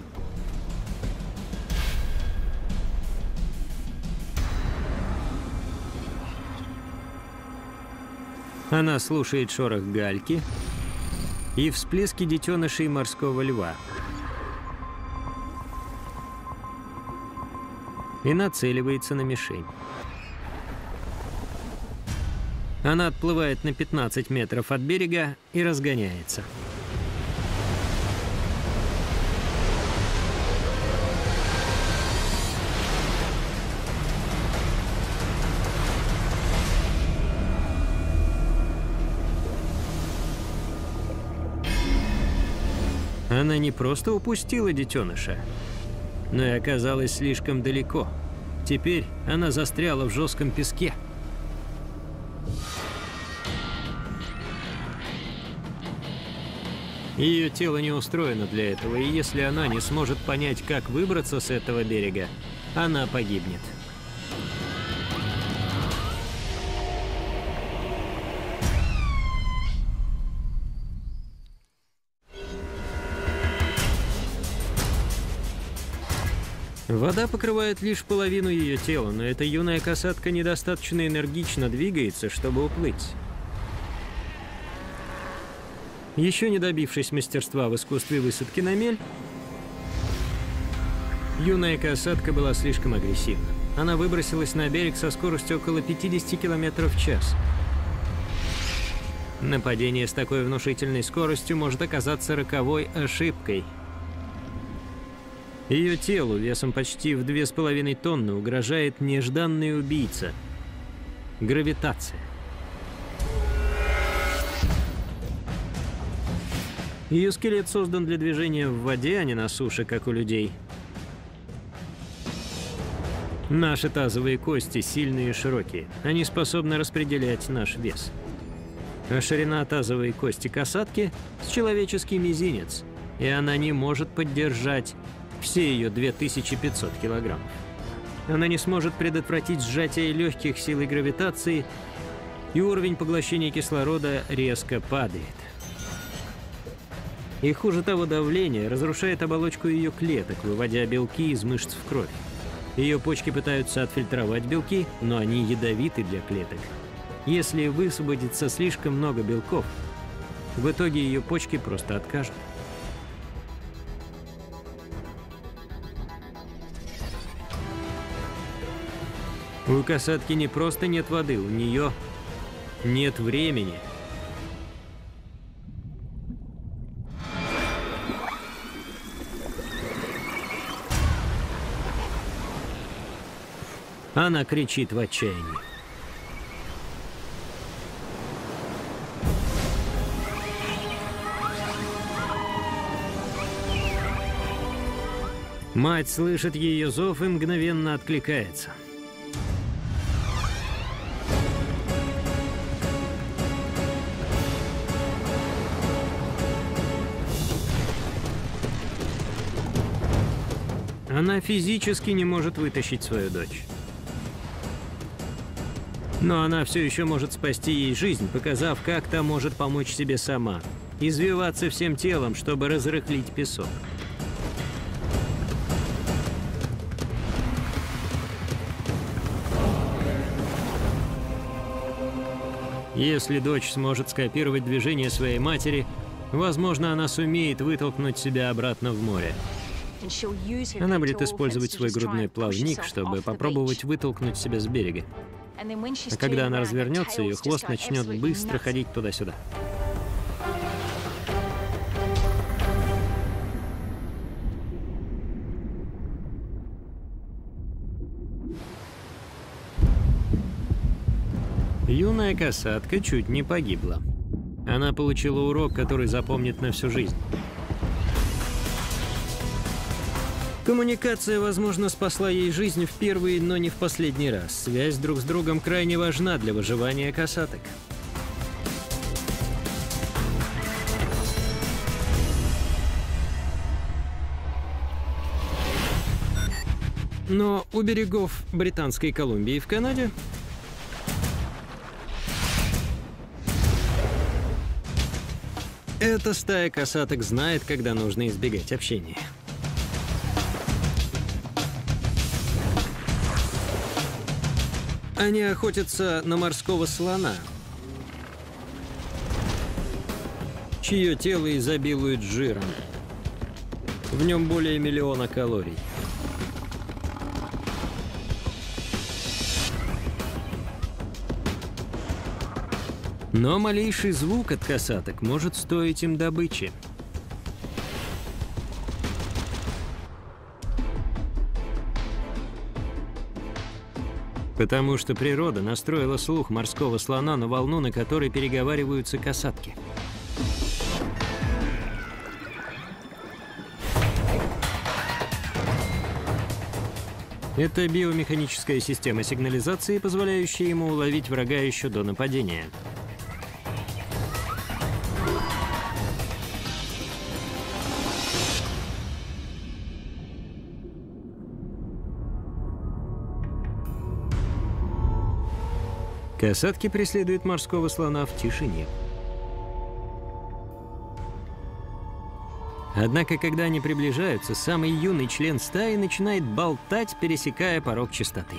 Она слушает шорох гальки и всплески детенышей морского льва. И нацеливается на мишень. Она отплывает на пятнадцать метров от берега и разгоняется. Она не просто упустила детеныша, но и оказалась слишком далеко. Теперь она застряла в жестком песке. Ее тело не устроено для этого, и если она не сможет понять, как выбраться с этого берега, она погибнет. Вода покрывает лишь половину ее тела, но эта юная касатка недостаточно энергично двигается, чтобы уплыть. Еще не добившись мастерства в искусстве высадки на мель, юная касатка была слишком агрессивна. Она выбросилась на берег со скоростью около пятидесяти километров в час. Нападение с такой внушительной скоростью может оказаться роковой ошибкой. Ее телу весом почти в две с половиной тонны угрожает нежданный убийца – гравитация. Ее скелет создан для движения в воде, а не на суше, как у людей. Наши тазовые кости сильные и широкие. Они способны распределять наш вес. А ширина тазовой кости касатки с человеческий мизинец, и она не может поддержать все ее две тысячи пятьсот килограммов. Она не сможет предотвратить сжатие легких силой гравитации, и уровень поглощения кислорода резко падает. И хуже того, давление разрушает оболочку ее клеток, выводя белки из мышц в кровь. Ее почки пытаются отфильтровать белки, но они ядовиты для клеток. Если высвободится слишком много белков, в итоге ее почки просто откажут. У касатки не просто нет воды, у нее нет времени. Она кричит в отчаянии. Мать слышит ее зов и мгновенно откликается. Она физически не может вытащить свою дочь. Но она все еще может спасти ей жизнь, показав, как та может помочь себе сама. Извиваться всем телом, чтобы разрыхлить песок. Если дочь сможет скопировать движение своей матери, возможно, она сумеет вытолкнуть себя обратно в море. Она будет использовать свой грудной плавник, чтобы попробовать вытолкнуть себя с берега. А когда она развернется, ее хвост начнет быстро ходить туда-сюда. Юная касатка чуть не погибла. Она получила урок, который запомнит на всю жизнь. Коммуникация, возможно, спасла ей жизнь в первый, но не в последний раз. Связь друг с другом крайне важна для выживания касаток. Но у берегов Британской Колумбии в Канаде эта стая касаток знает, когда нужно избегать общения. Они охотятся на морского слона, чье тело изобилует жиром. В нем более миллиона калорий. Но малейший звук от касаток может стоить им добычи. Потому что природа настроила слух морского слона на волну, на которой переговариваются касатки. Это биомеханическая система сигнализации, позволяющая ему уловить врага еще до нападения. Касатки преследуют морского слона в тишине. Однако, когда они приближаются, самый юный член стаи начинает болтать, пересекая порог чистоты.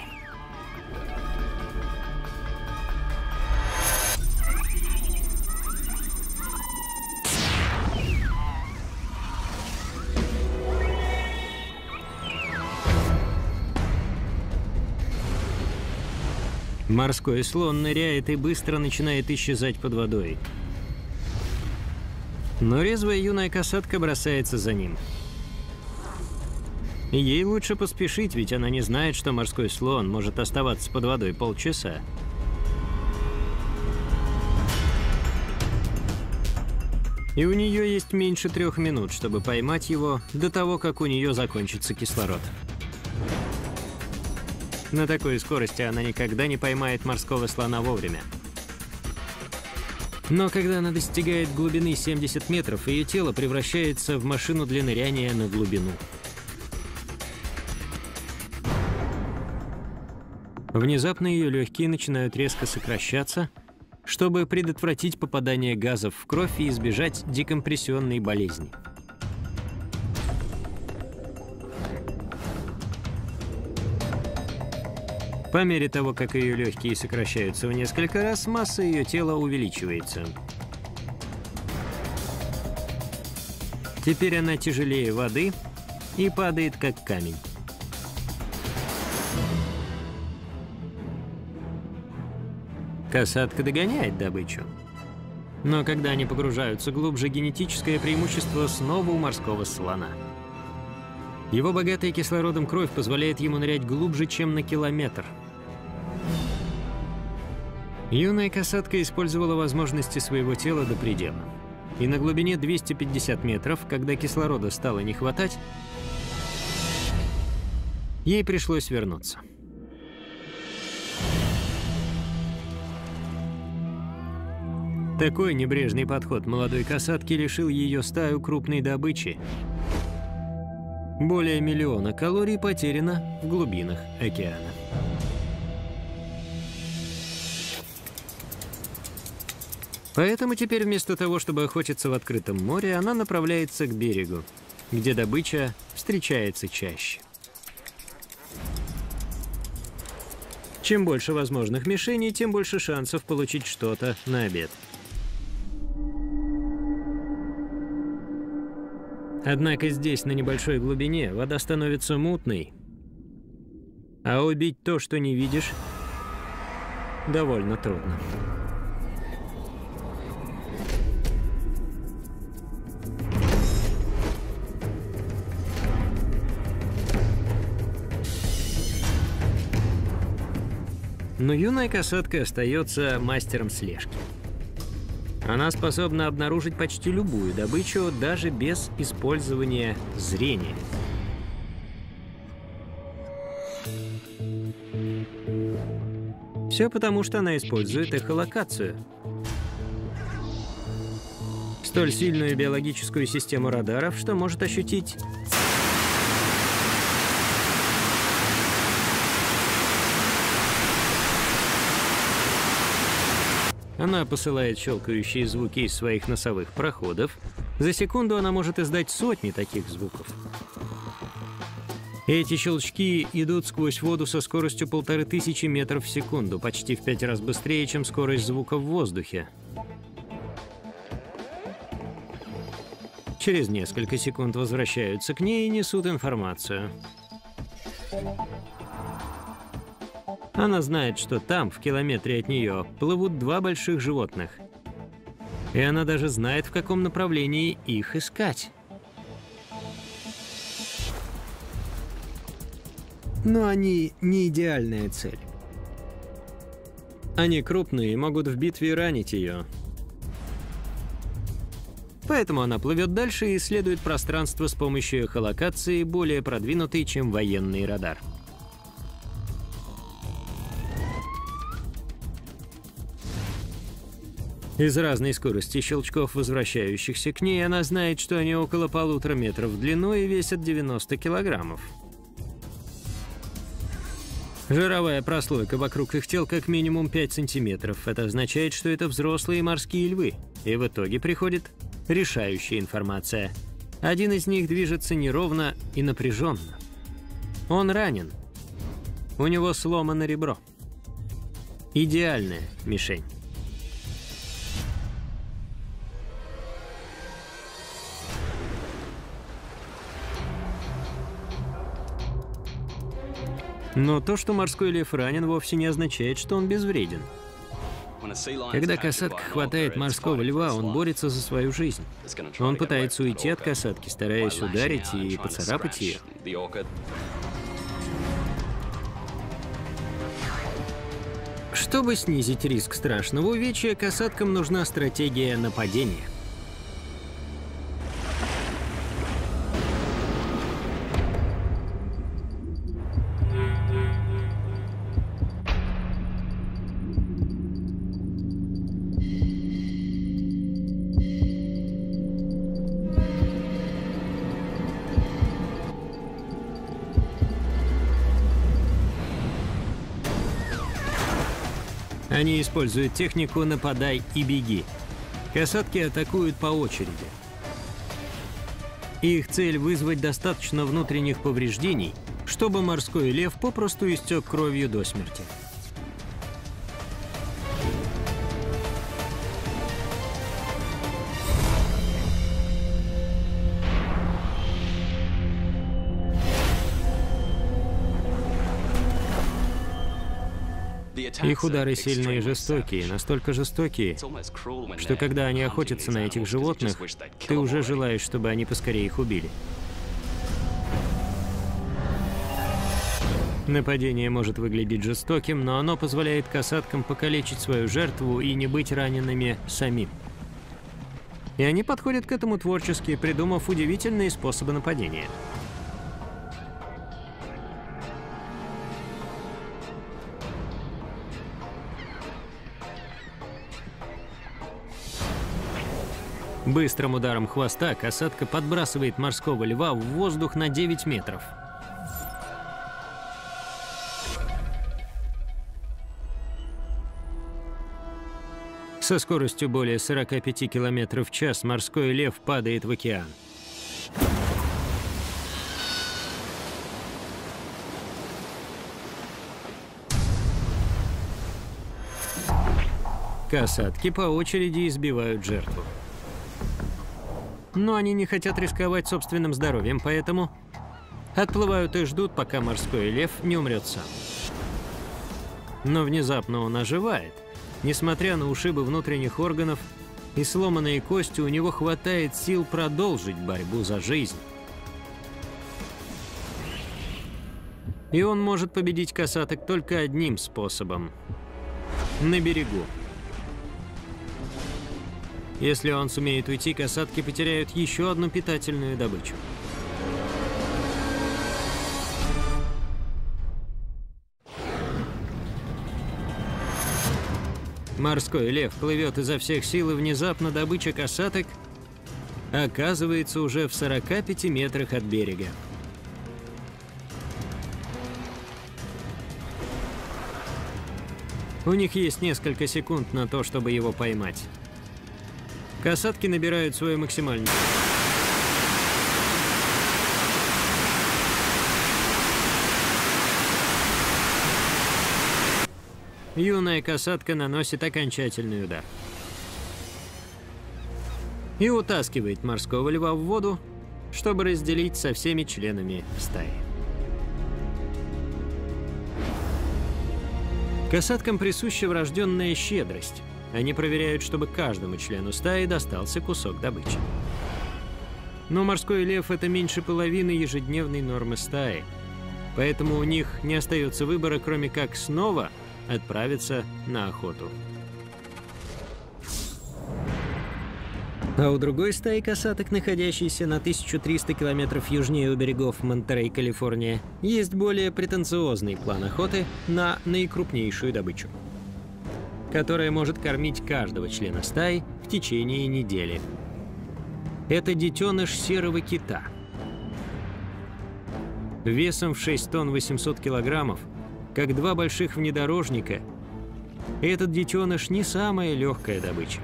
Морской слон ныряет и быстро начинает исчезать под водой. Но резвая юная касатка бросается за ним. Ей лучше поспешить, ведь она не знает, что морской слон может оставаться под водой полчаса. И у нее есть меньше трех минут, чтобы поймать его до того, как у нее закончится кислород. На такой скорости она никогда не поймает морского слона вовремя. Но когда она достигает глубины семьдесят метров, ее тело превращается в машину для ныряния на глубину. Внезапно ее легкие начинают резко сокращаться, чтобы предотвратить попадание газов в кровь и избежать декомпрессионной болезни. По мере того, как ее легкие сокращаются в несколько раз, масса ее тела увеличивается. Теперь она тяжелее воды и падает как камень. Касатка догоняет добычу. Но когда они погружаются глубже, генетическое преимущество снова у морского слона. Его богатая кислородом кровь позволяет ему нырять глубже, чем на километр. Юная касатка использовала возможности своего тела до предела. И на глубине двухсот пятидесяти метров, когда кислорода стало не хватать, ей пришлось вернуться. Такой небрежный подход молодой касатки лишил ее стаю крупной добычи. Более миллиона калорий потеряно в глубинах океана. Поэтому теперь вместо того, чтобы охотиться в открытом море, она направляется к берегу, где добыча встречается чаще. Чем больше возможных мишеней, тем больше шансов получить что-то на обед. Однако здесь, на небольшой глубине, вода становится мутной, а убить то, что не видишь, довольно трудно. Но юная касатка остается мастером слежки. Она способна обнаружить почти любую добычу, даже без использования зрения. Все потому, что она использует эхолокацию. Столь сильную биологическую систему радаров, что может ощутить Она посылает щелкающие звуки из своих носовых проходов. За секунду она может издать сотни таких звуков. Эти щелчки идут сквозь воду со скоростью полторы тысячи метров в секунду, почти в пять раз быстрее, чем скорость звука в воздухе. Через несколько секунд возвращаются к ней и несут информацию. Она знает, что там, в километре от нее, плывут два больших животных. И она даже знает, в каком направлении их искать. Но они не идеальная цель. Они крупные и могут в битве ранить ее. Поэтому она плывет дальше и исследует пространство с помощью эхолокации, более продвинутой, чем военный радар. Из разной скорости щелчков, возвращающихся к ней, она знает, что они около полутора метров в длину и весят девяносто килограммов. Жировая прослойка вокруг их тел как минимум пять сантиметров. Это означает, что это взрослые морские львы. И в итоге приходит решающая информация. Один из них движется неровно и напряженно. Он ранен. У него сломано ребро. Идеальная мишень. Но то, что морской лев ранен, вовсе не означает, что он безвреден. Когда касатка хватает морского льва, он борется за свою жизнь. Он пытается уйти от касатки, стараясь ударить и поцарапать ее. Чтобы снизить риск страшного увечья, касаткам нужна стратегия нападения. Они используют технику «нападай и беги». Касатки атакуют по очереди. Их цель — вызвать достаточно внутренних повреждений, чтобы морской лев попросту истек кровью до смерти. Их удары сильные и жестокие, настолько жестокие, что когда они охотятся на этих животных, ты уже желаешь, чтобы они поскорее их убили. Нападение может выглядеть жестоким, но оно позволяет касаткам покалечить свою жертву и не быть ранеными самим. И они подходят к этому творчески, придумав удивительные способы нападения. Быстрым ударом хвоста касатка подбрасывает морского льва в воздух на девять метров. Со скоростью более сорока пяти километров в час морской лев падает в океан. Касатки по очереди избивают жертву. Но они не хотят рисковать собственным здоровьем, поэтому отплывают и ждут, пока морской лев не умрет сам. Но внезапно он оживает. Несмотря на ушибы внутренних органов и сломанные кости, у него хватает сил продолжить борьбу за жизнь. И он может победить касаток только одним способом – на берегу. Если он сумеет уйти, касатки потеряют еще одну питательную добычу. Морской лев плывет изо всех сил, и внезапно добыча касаток оказывается уже в сорока пяти метрах от берега. У них есть несколько секунд на то, чтобы его поймать. Касатки набирают свою максимальную. Юная касатка наносит окончательный удар. И утаскивает морского льва в воду, чтобы разделить со всеми членами стаи. Касаткам присуща врожденная щедрость. Они проверяют, чтобы каждому члену стаи достался кусок добычи. Но морской лев — это меньше половины ежедневной нормы стаи. Поэтому у них не остается выбора, кроме как снова отправиться на охоту. А у другой стаи касаток, находящейся на тысячу триста километров южнее у берегов Монтерей, Калифорния, есть более претенциозный план охоты на наикрупнейшую добычу, которая может кормить каждого члена стаи в течение недели. Это детеныш серого кита. Весом в шесть тонн восемьсот килограммов как два больших внедорожника, и этот детеныш не самая легкая добыча.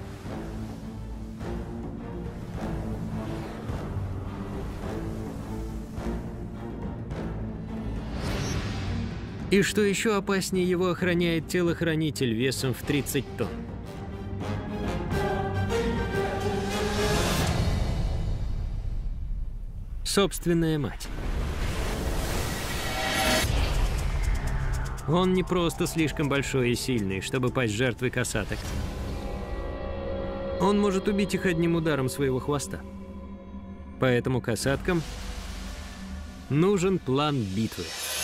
И что еще опаснее, его охраняет телохранитель весом в тридцать тонн. Собственная мать. Он не просто слишком большой и сильный, чтобы пасть жертвой косаток. Он может убить их одним ударом своего хвоста. Поэтому косаткам нужен план битвы.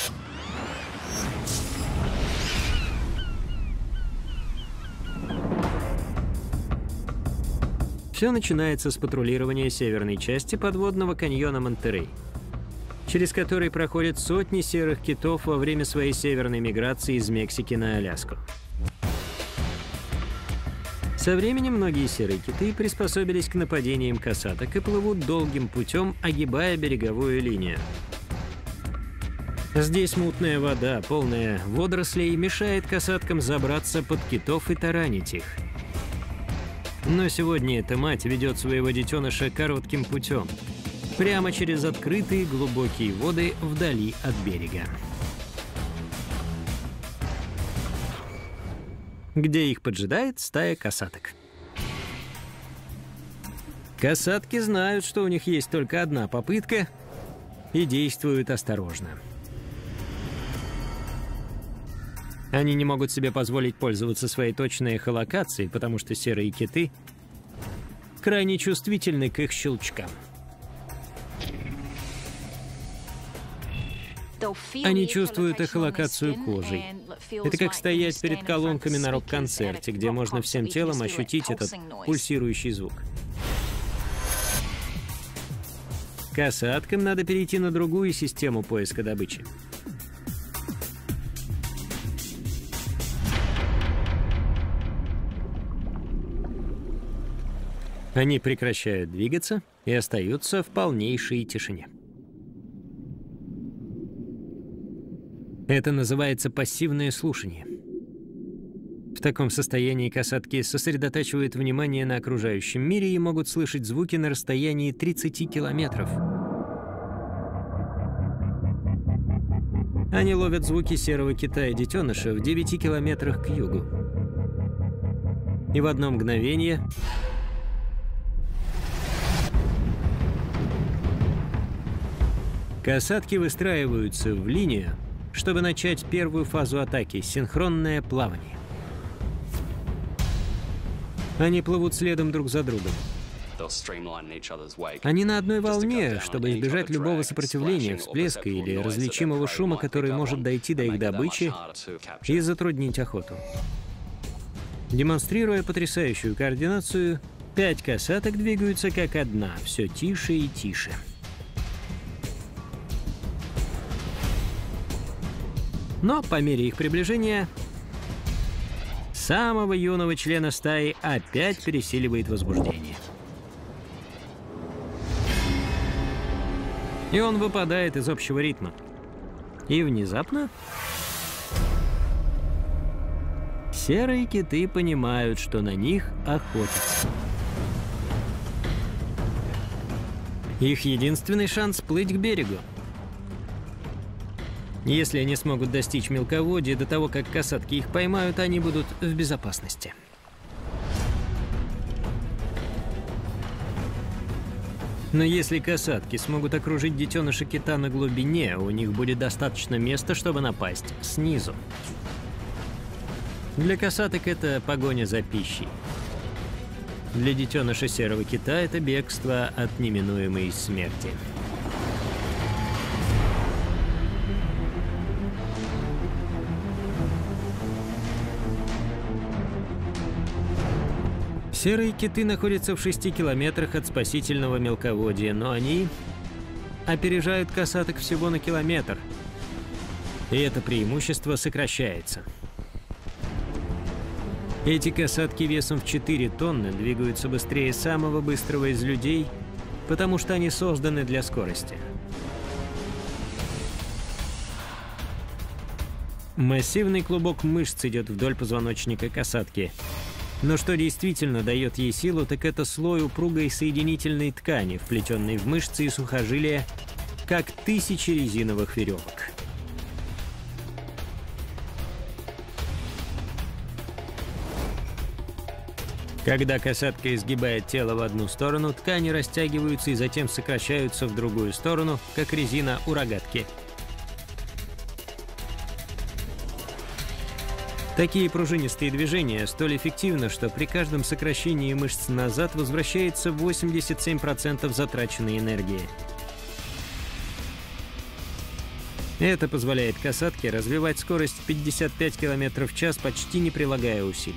Все начинается с патрулирования северной части подводного каньона Монтерей, через который проходят сотни серых китов во время своей северной миграции из Мексики на Аляску. Со временем многие серые киты приспособились к нападениям косаток и плывут долгим путем, огибая береговую линию. Здесь мутная вода, полная водорослей, мешает косаткам забраться под китов и таранить их. Но сегодня эта мать ведет своего детеныша коротким путем, прямо через открытые глубокие воды вдали от берега, где их поджидает стая косаток. Косатки знают, что у них есть только одна попытка, и действуют осторожно. Они не могут себе позволить пользоваться своей точной эхолокацией, потому что серые киты крайне чувствительны к их щелчкам. Они чувствуют эхолокацию кожей. Это как стоять перед колонками на рок-концерте, где можно всем телом ощутить этот пульсирующий звук. Косаткам надо перейти на другую систему поиска добычи. Они прекращают двигаться и остаются в полнейшей тишине. Это называется пассивное слушание. В таком состоянии косатки сосредотачивают внимание на окружающем мире и могут слышать звуки на расстоянии тридцати километров. Они ловят звуки серого кита и детеныша в девяти километрах к югу. И в одно мгновение косатки выстраиваются в линию, чтобы начать первую фазу атаки — синхронное плавание. Они плывут следом друг за другом. Они на одной волне, чтобы избежать любого сопротивления, всплеска или различимого шума, который может дойти до их добычи и затруднить охоту. Демонстрируя потрясающую координацию, пять косаток двигаются как одна, все тише и тише. Но по мере их приближения самого юного члена стаи опять пересиливает возбуждение. И он выпадает из общего ритма. И внезапно серые киты понимают, что на них охотятся. Их единственный шанс — плыть к берегу. Если они смогут достичь мелководья до того, как косатки их поймают, они будут в безопасности. Но если косатки смогут окружить детеныша кита на глубине, у них будет достаточно места, чтобы напасть снизу. Для косаток это погоня за пищей. Для детеныша серого кита это бегство от неминуемой смерти. Серые киты находятся в шести километрах от спасительного мелководья, но они опережают косаток всего на километр. И это преимущество сокращается. Эти косатки весом в четыре тонны двигаются быстрее самого быстрого из людей, потому что они созданы для скорости. Массивный клубок мышц идет вдоль позвоночника касатки. Но что действительно дает ей силу, так это слой упругой соединительной ткани, вплетенной в мышцы и сухожилия, как тысячи резиновых веревок. Когда касатка изгибает тело в одну сторону, ткани растягиваются и затем сокращаются в другую сторону, как резина у рогатки. Такие пружинистые движения столь эффективны, что при каждом сокращении мышц назад возвращается восемьдесят семь процентов затраченной энергии. Это позволяет касатке развивать скорость в пятьдесят пять километров в час, почти не прилагая усилий.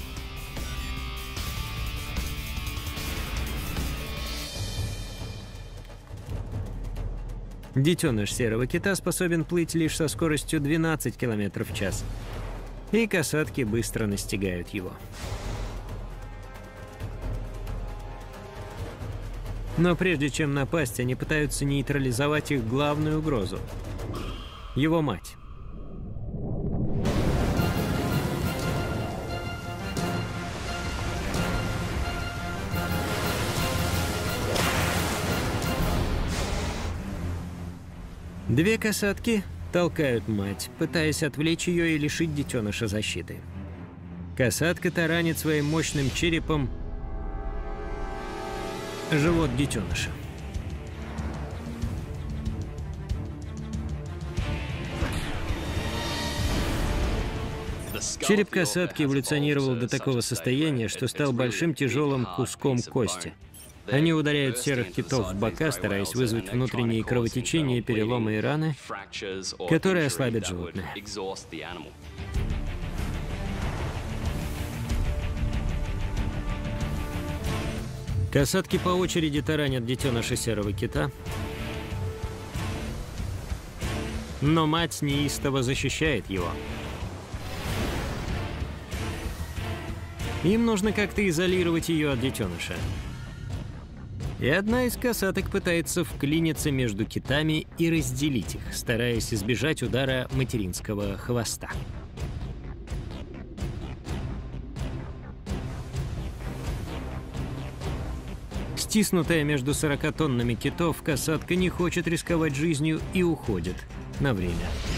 Детеныш серого кита способен плыть лишь со скоростью двенадцать километров в час. И касатки быстро настигают его. Но прежде чем напасть, они пытаются нейтрализовать их главную угрозу — его мать. Две касатки толкают мать, пытаясь отвлечь ее и лишить детеныша защиты. Касатка таранит своим мощным черепом живот детеныша. Череп касатки эволюционировал до такого состояния, что стал большим тяжелым куском кости. Они ударяют серых китов в бока, стараясь вызвать внутренние кровотечения, переломы и раны, которые ослабят животное. Касатки по очереди таранят детеныша серого кита, но мать неистово защищает его. Им нужно как-то изолировать ее от детеныша. И одна из касаток пытается вклиниться между китами и разделить их, стараясь избежать удара материнского хвоста. Стиснутая между сорока тоннами китов, касатка не хочет рисковать жизнью и уходит на время.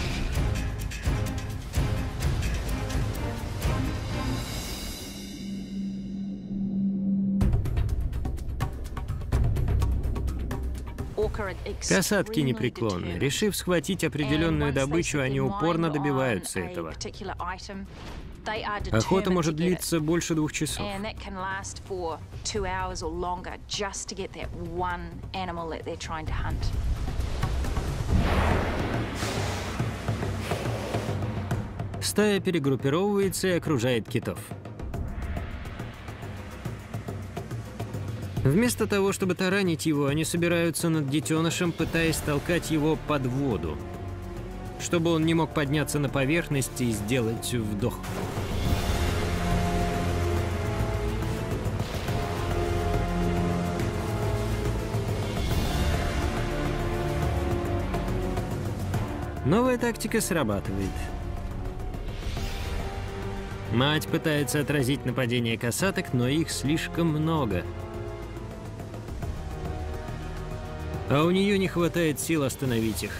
Касатки непреклонны. Решив схватить определенную добычу, они упорно добиваются этого. Охота может длиться больше двух часов. Стая перегруппировывается и окружает китов. Вместо того, чтобы таранить его, они собираются над детенышем, пытаясь толкать его под воду, чтобы он не мог подняться на поверхность и сделать вдох. Новая тактика срабатывает. Мать пытается отразить нападение касаток, но их слишком много. А у нее не хватает сил остановить их.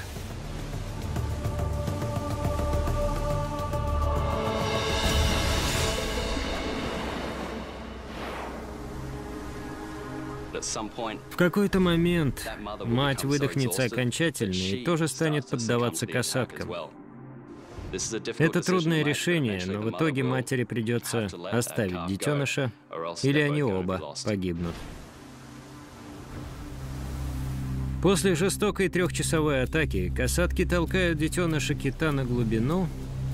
В какой-то момент мать выдохнется окончательно и тоже станет поддаваться касаткам. Это трудное решение, но в итоге матери придется оставить детеныша, или они оба погибнут. После жестокой трехчасовой атаки касатки толкают детеныша кита на глубину,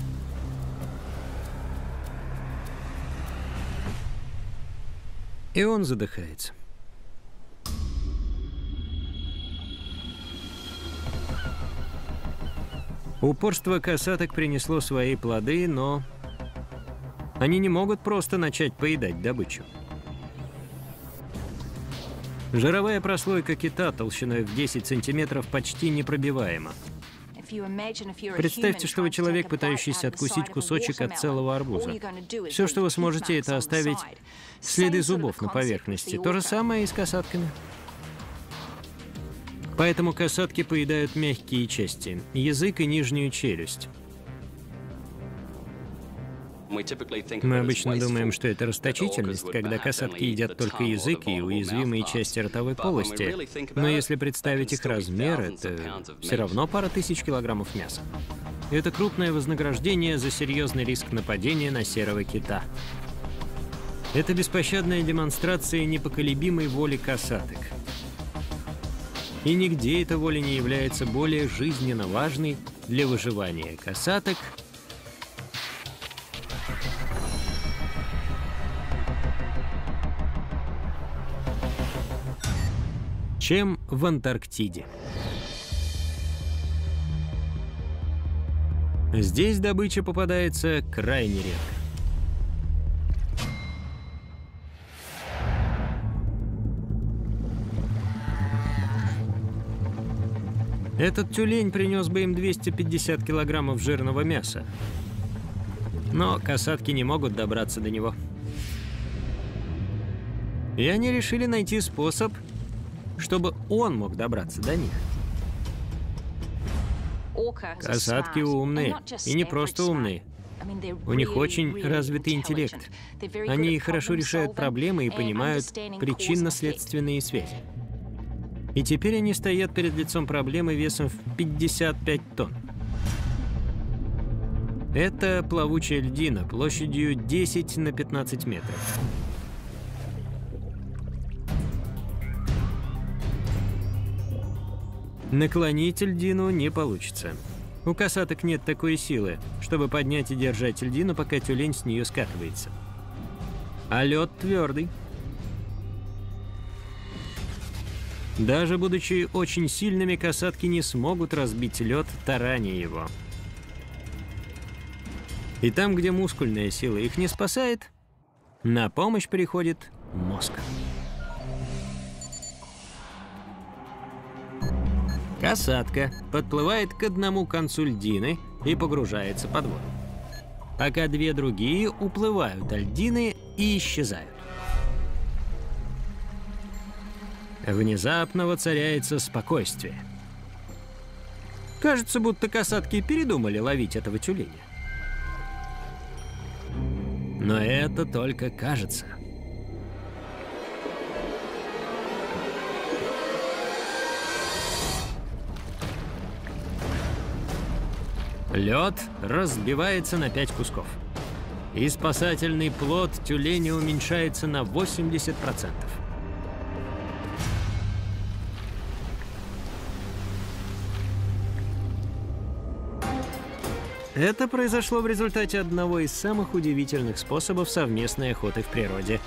и он задыхается. Упорство касаток принесло свои плоды, но они не могут просто начать поедать добычу. Жировая прослойка кита толщиной в десять сантиметров почти непробиваема. Представьте, что вы человек, пытающийся откусить кусочек от целого арбуза. Все, что вы сможете, это оставить следы зубов на поверхности. То же самое и с касатками. Поэтому касатки поедают мягкие части – язык и нижнюю челюсть. Мы обычно думаем, что это расточительность, когда касатки едят только язык и уязвимые части ротовой полости. Но если представить их размер, это все равно пара тысяч килограммов мяса. Это крупное вознаграждение за серьезный риск нападения на серого кита. Это беспощадная демонстрация непоколебимой воли касаток. И нигде эта воля не является более жизненно важной для выживания касаток, чем в Антарктиде. Здесь добыча попадается крайне редко. Этот тюлень принес бы им двести пятьдесят килограммов жирного мяса. Но касатки не могут добраться до него. И они решили найти способ, чтобы он мог добраться до них. Касатки умные, и не просто умные. У них очень развитый интеллект. Они хорошо решают проблемы и понимают причинно-следственные связи. И теперь они стоят перед лицом проблемы весом в пятьдесят пять тонн. Это плавучая льдина площадью десять на пятнадцать метров. Наклонить льдину не получится. У касаток нет такой силы, чтобы поднять и держать льдину, пока тюлень с нее скатывается. А лед твердый. Даже будучи очень сильными, касатки не смогут разбить лед, тараня его. И там, где мускульная сила их не спасает, на помощь приходит мозг. Касатка подплывает к одному концу льдины и погружается под воду, пока две другие уплывают от льдины и исчезают. Внезапно воцаряется спокойствие. Кажется, будто касатки передумали ловить этого тюленя. Но это только кажется. Лед разбивается на пять кусков. И спасательный плод тюленя уменьшается на восемьдесят процентов. Это произошло в результате одного из самых удивительных способов совместной охоты в природе.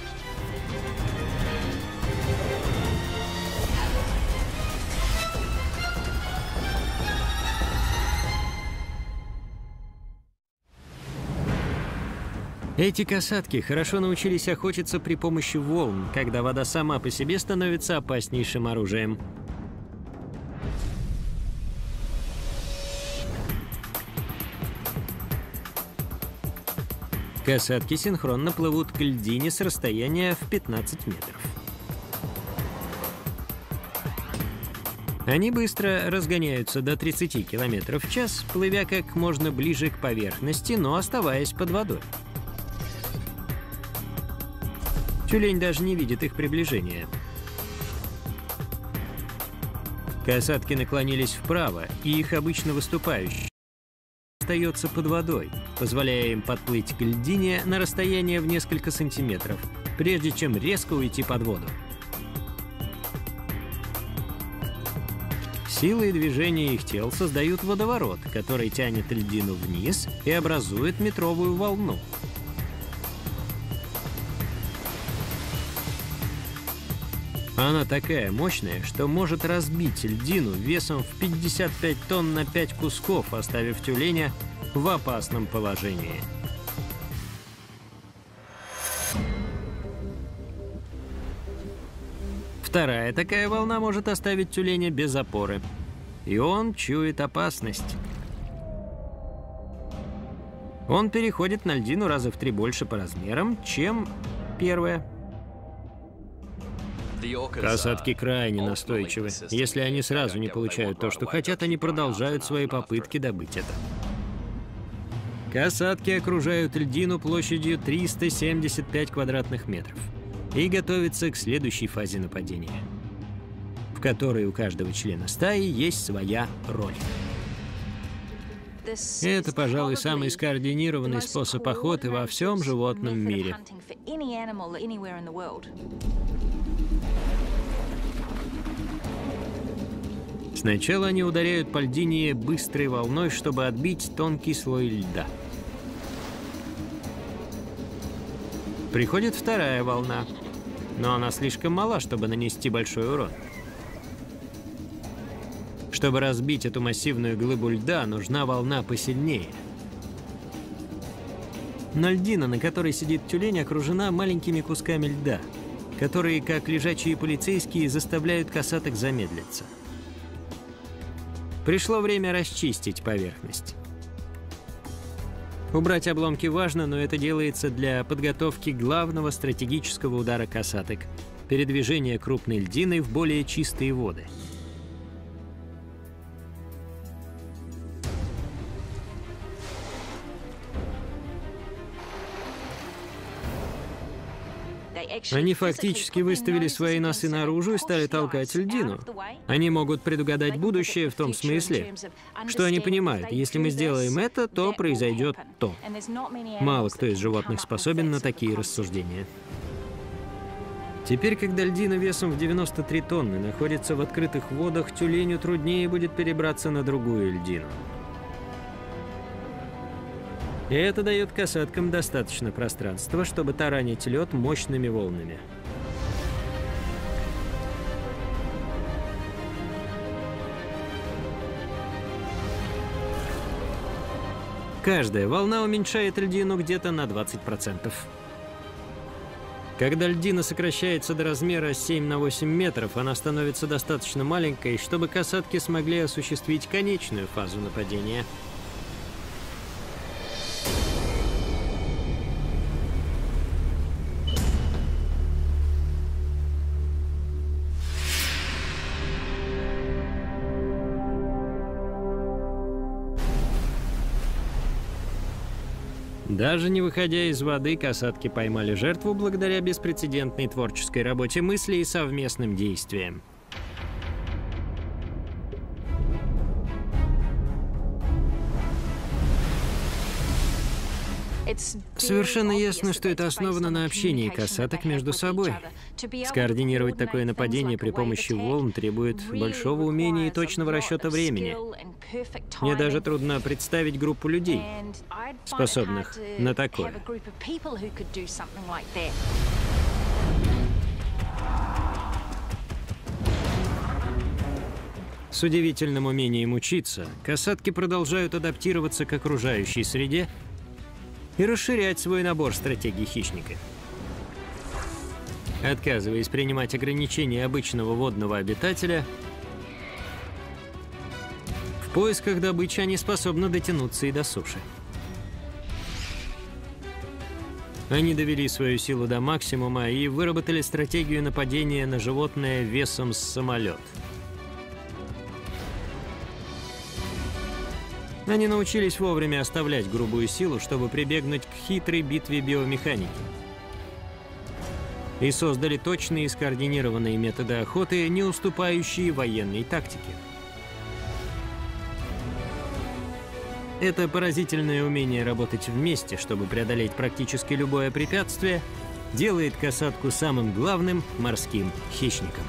Эти касатки хорошо научились охотиться при помощи волн, когда вода сама по себе становится опаснейшим оружием. Касатки синхронно плывут к льдине с расстояния в пятнадцать метров. Они быстро разгоняются до тридцати километров в час, плывя как можно ближе к поверхности, но оставаясь под водой. Тюлень даже не видит их приближения. Касатки наклонились вправо, и их обычно выступающий остается под водой, позволяя им подплыть к льдине на расстояние в несколько сантиметров, прежде чем резко уйти под воду. Сила и движение их тел создают водоворот, который тянет льдину вниз и образует метровую волну. Она такая мощная, что может разбить льдину весом в пятьдесят пять тонн на пять кусков, оставив тюленя в опасном положении. Вторая такая волна может оставить тюленя без опоры. И он чует опасность. Он переходит на льдину раза в три больше по размерам, чем первая. Касатки крайне настойчивы. Если они сразу не получают то, что хотят, они продолжают свои попытки добыть это. Касатки окружают льдину площадью триста семьдесят пять квадратных метров и готовятся к следующей фазе нападения, в которой у каждого члена стаи есть своя роль. Это, пожалуй, самый скоординированный способ охоты во всем животном мире. Сначала они ударяют по льдине быстрой волной, чтобы отбить тонкий слой льда. Приходит вторая волна, но она слишком мала, чтобы нанести большой урон. Чтобы разбить эту массивную глыбу льда, нужна волна посильнее. Но льдина, на которой сидит тюлень, окружена маленькими кусками льда, которые, как лежачие полицейские, заставляют касаток замедлиться. Пришло время расчистить поверхность. Убрать обломки важно, но это делается для подготовки главного стратегического удара касаток – передвижения крупной льдины в более чистые воды. Они фактически выставили свои носы наружу и стали толкать льдину. Они могут предугадать будущее в том смысле, что они понимают, если мы сделаем это, то произойдет то. Мало кто из животных способен на такие рассуждения. Теперь, когда льдина весом в девяносто три тонны находится в открытых водах, тюленю труднее будет перебраться на другую льдину. И это дает касаткам достаточно пространства, чтобы таранить лед мощными волнами. Каждая волна уменьшает льдину где-то на двадцать процентов. Когда льдина сокращается до размера семь на восемь метров, она становится достаточно маленькой, чтобы касатки смогли осуществить конечную фазу нападения. Даже не выходя из воды, касатки поймали жертву благодаря беспрецедентной творческой работе мысли и совместным действиям. Совершенно ясно, что это основано на общении касаток между собой. Скоординировать такое нападение при помощи волн требует большого умения и точного расчета времени. Мне даже трудно представить группу людей, способных на такое. С удивительным умением учиться, касатки продолжают адаптироваться к окружающей среде и расширять свой набор стратегий хищника. Отказываясь принимать ограничения обычного водного обитателя, в поисках добычи они способны дотянуться и до суши. Они довели свою силу до максимума и выработали стратегию нападения на животное весом с самолет. Они научились вовремя оставлять грубую силу, чтобы прибегнуть к хитрой битве биомеханики. И создали точные и скоординированные методы охоты, не уступающие военной тактике. Это поразительное умение работать вместе, чтобы преодолеть практически любое препятствие, делает касатку самым главным морским хищником.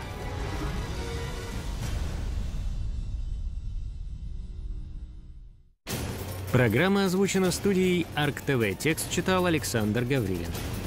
Программа озвучена студией Арк ТВ. Текст читал Александр Гаврилин.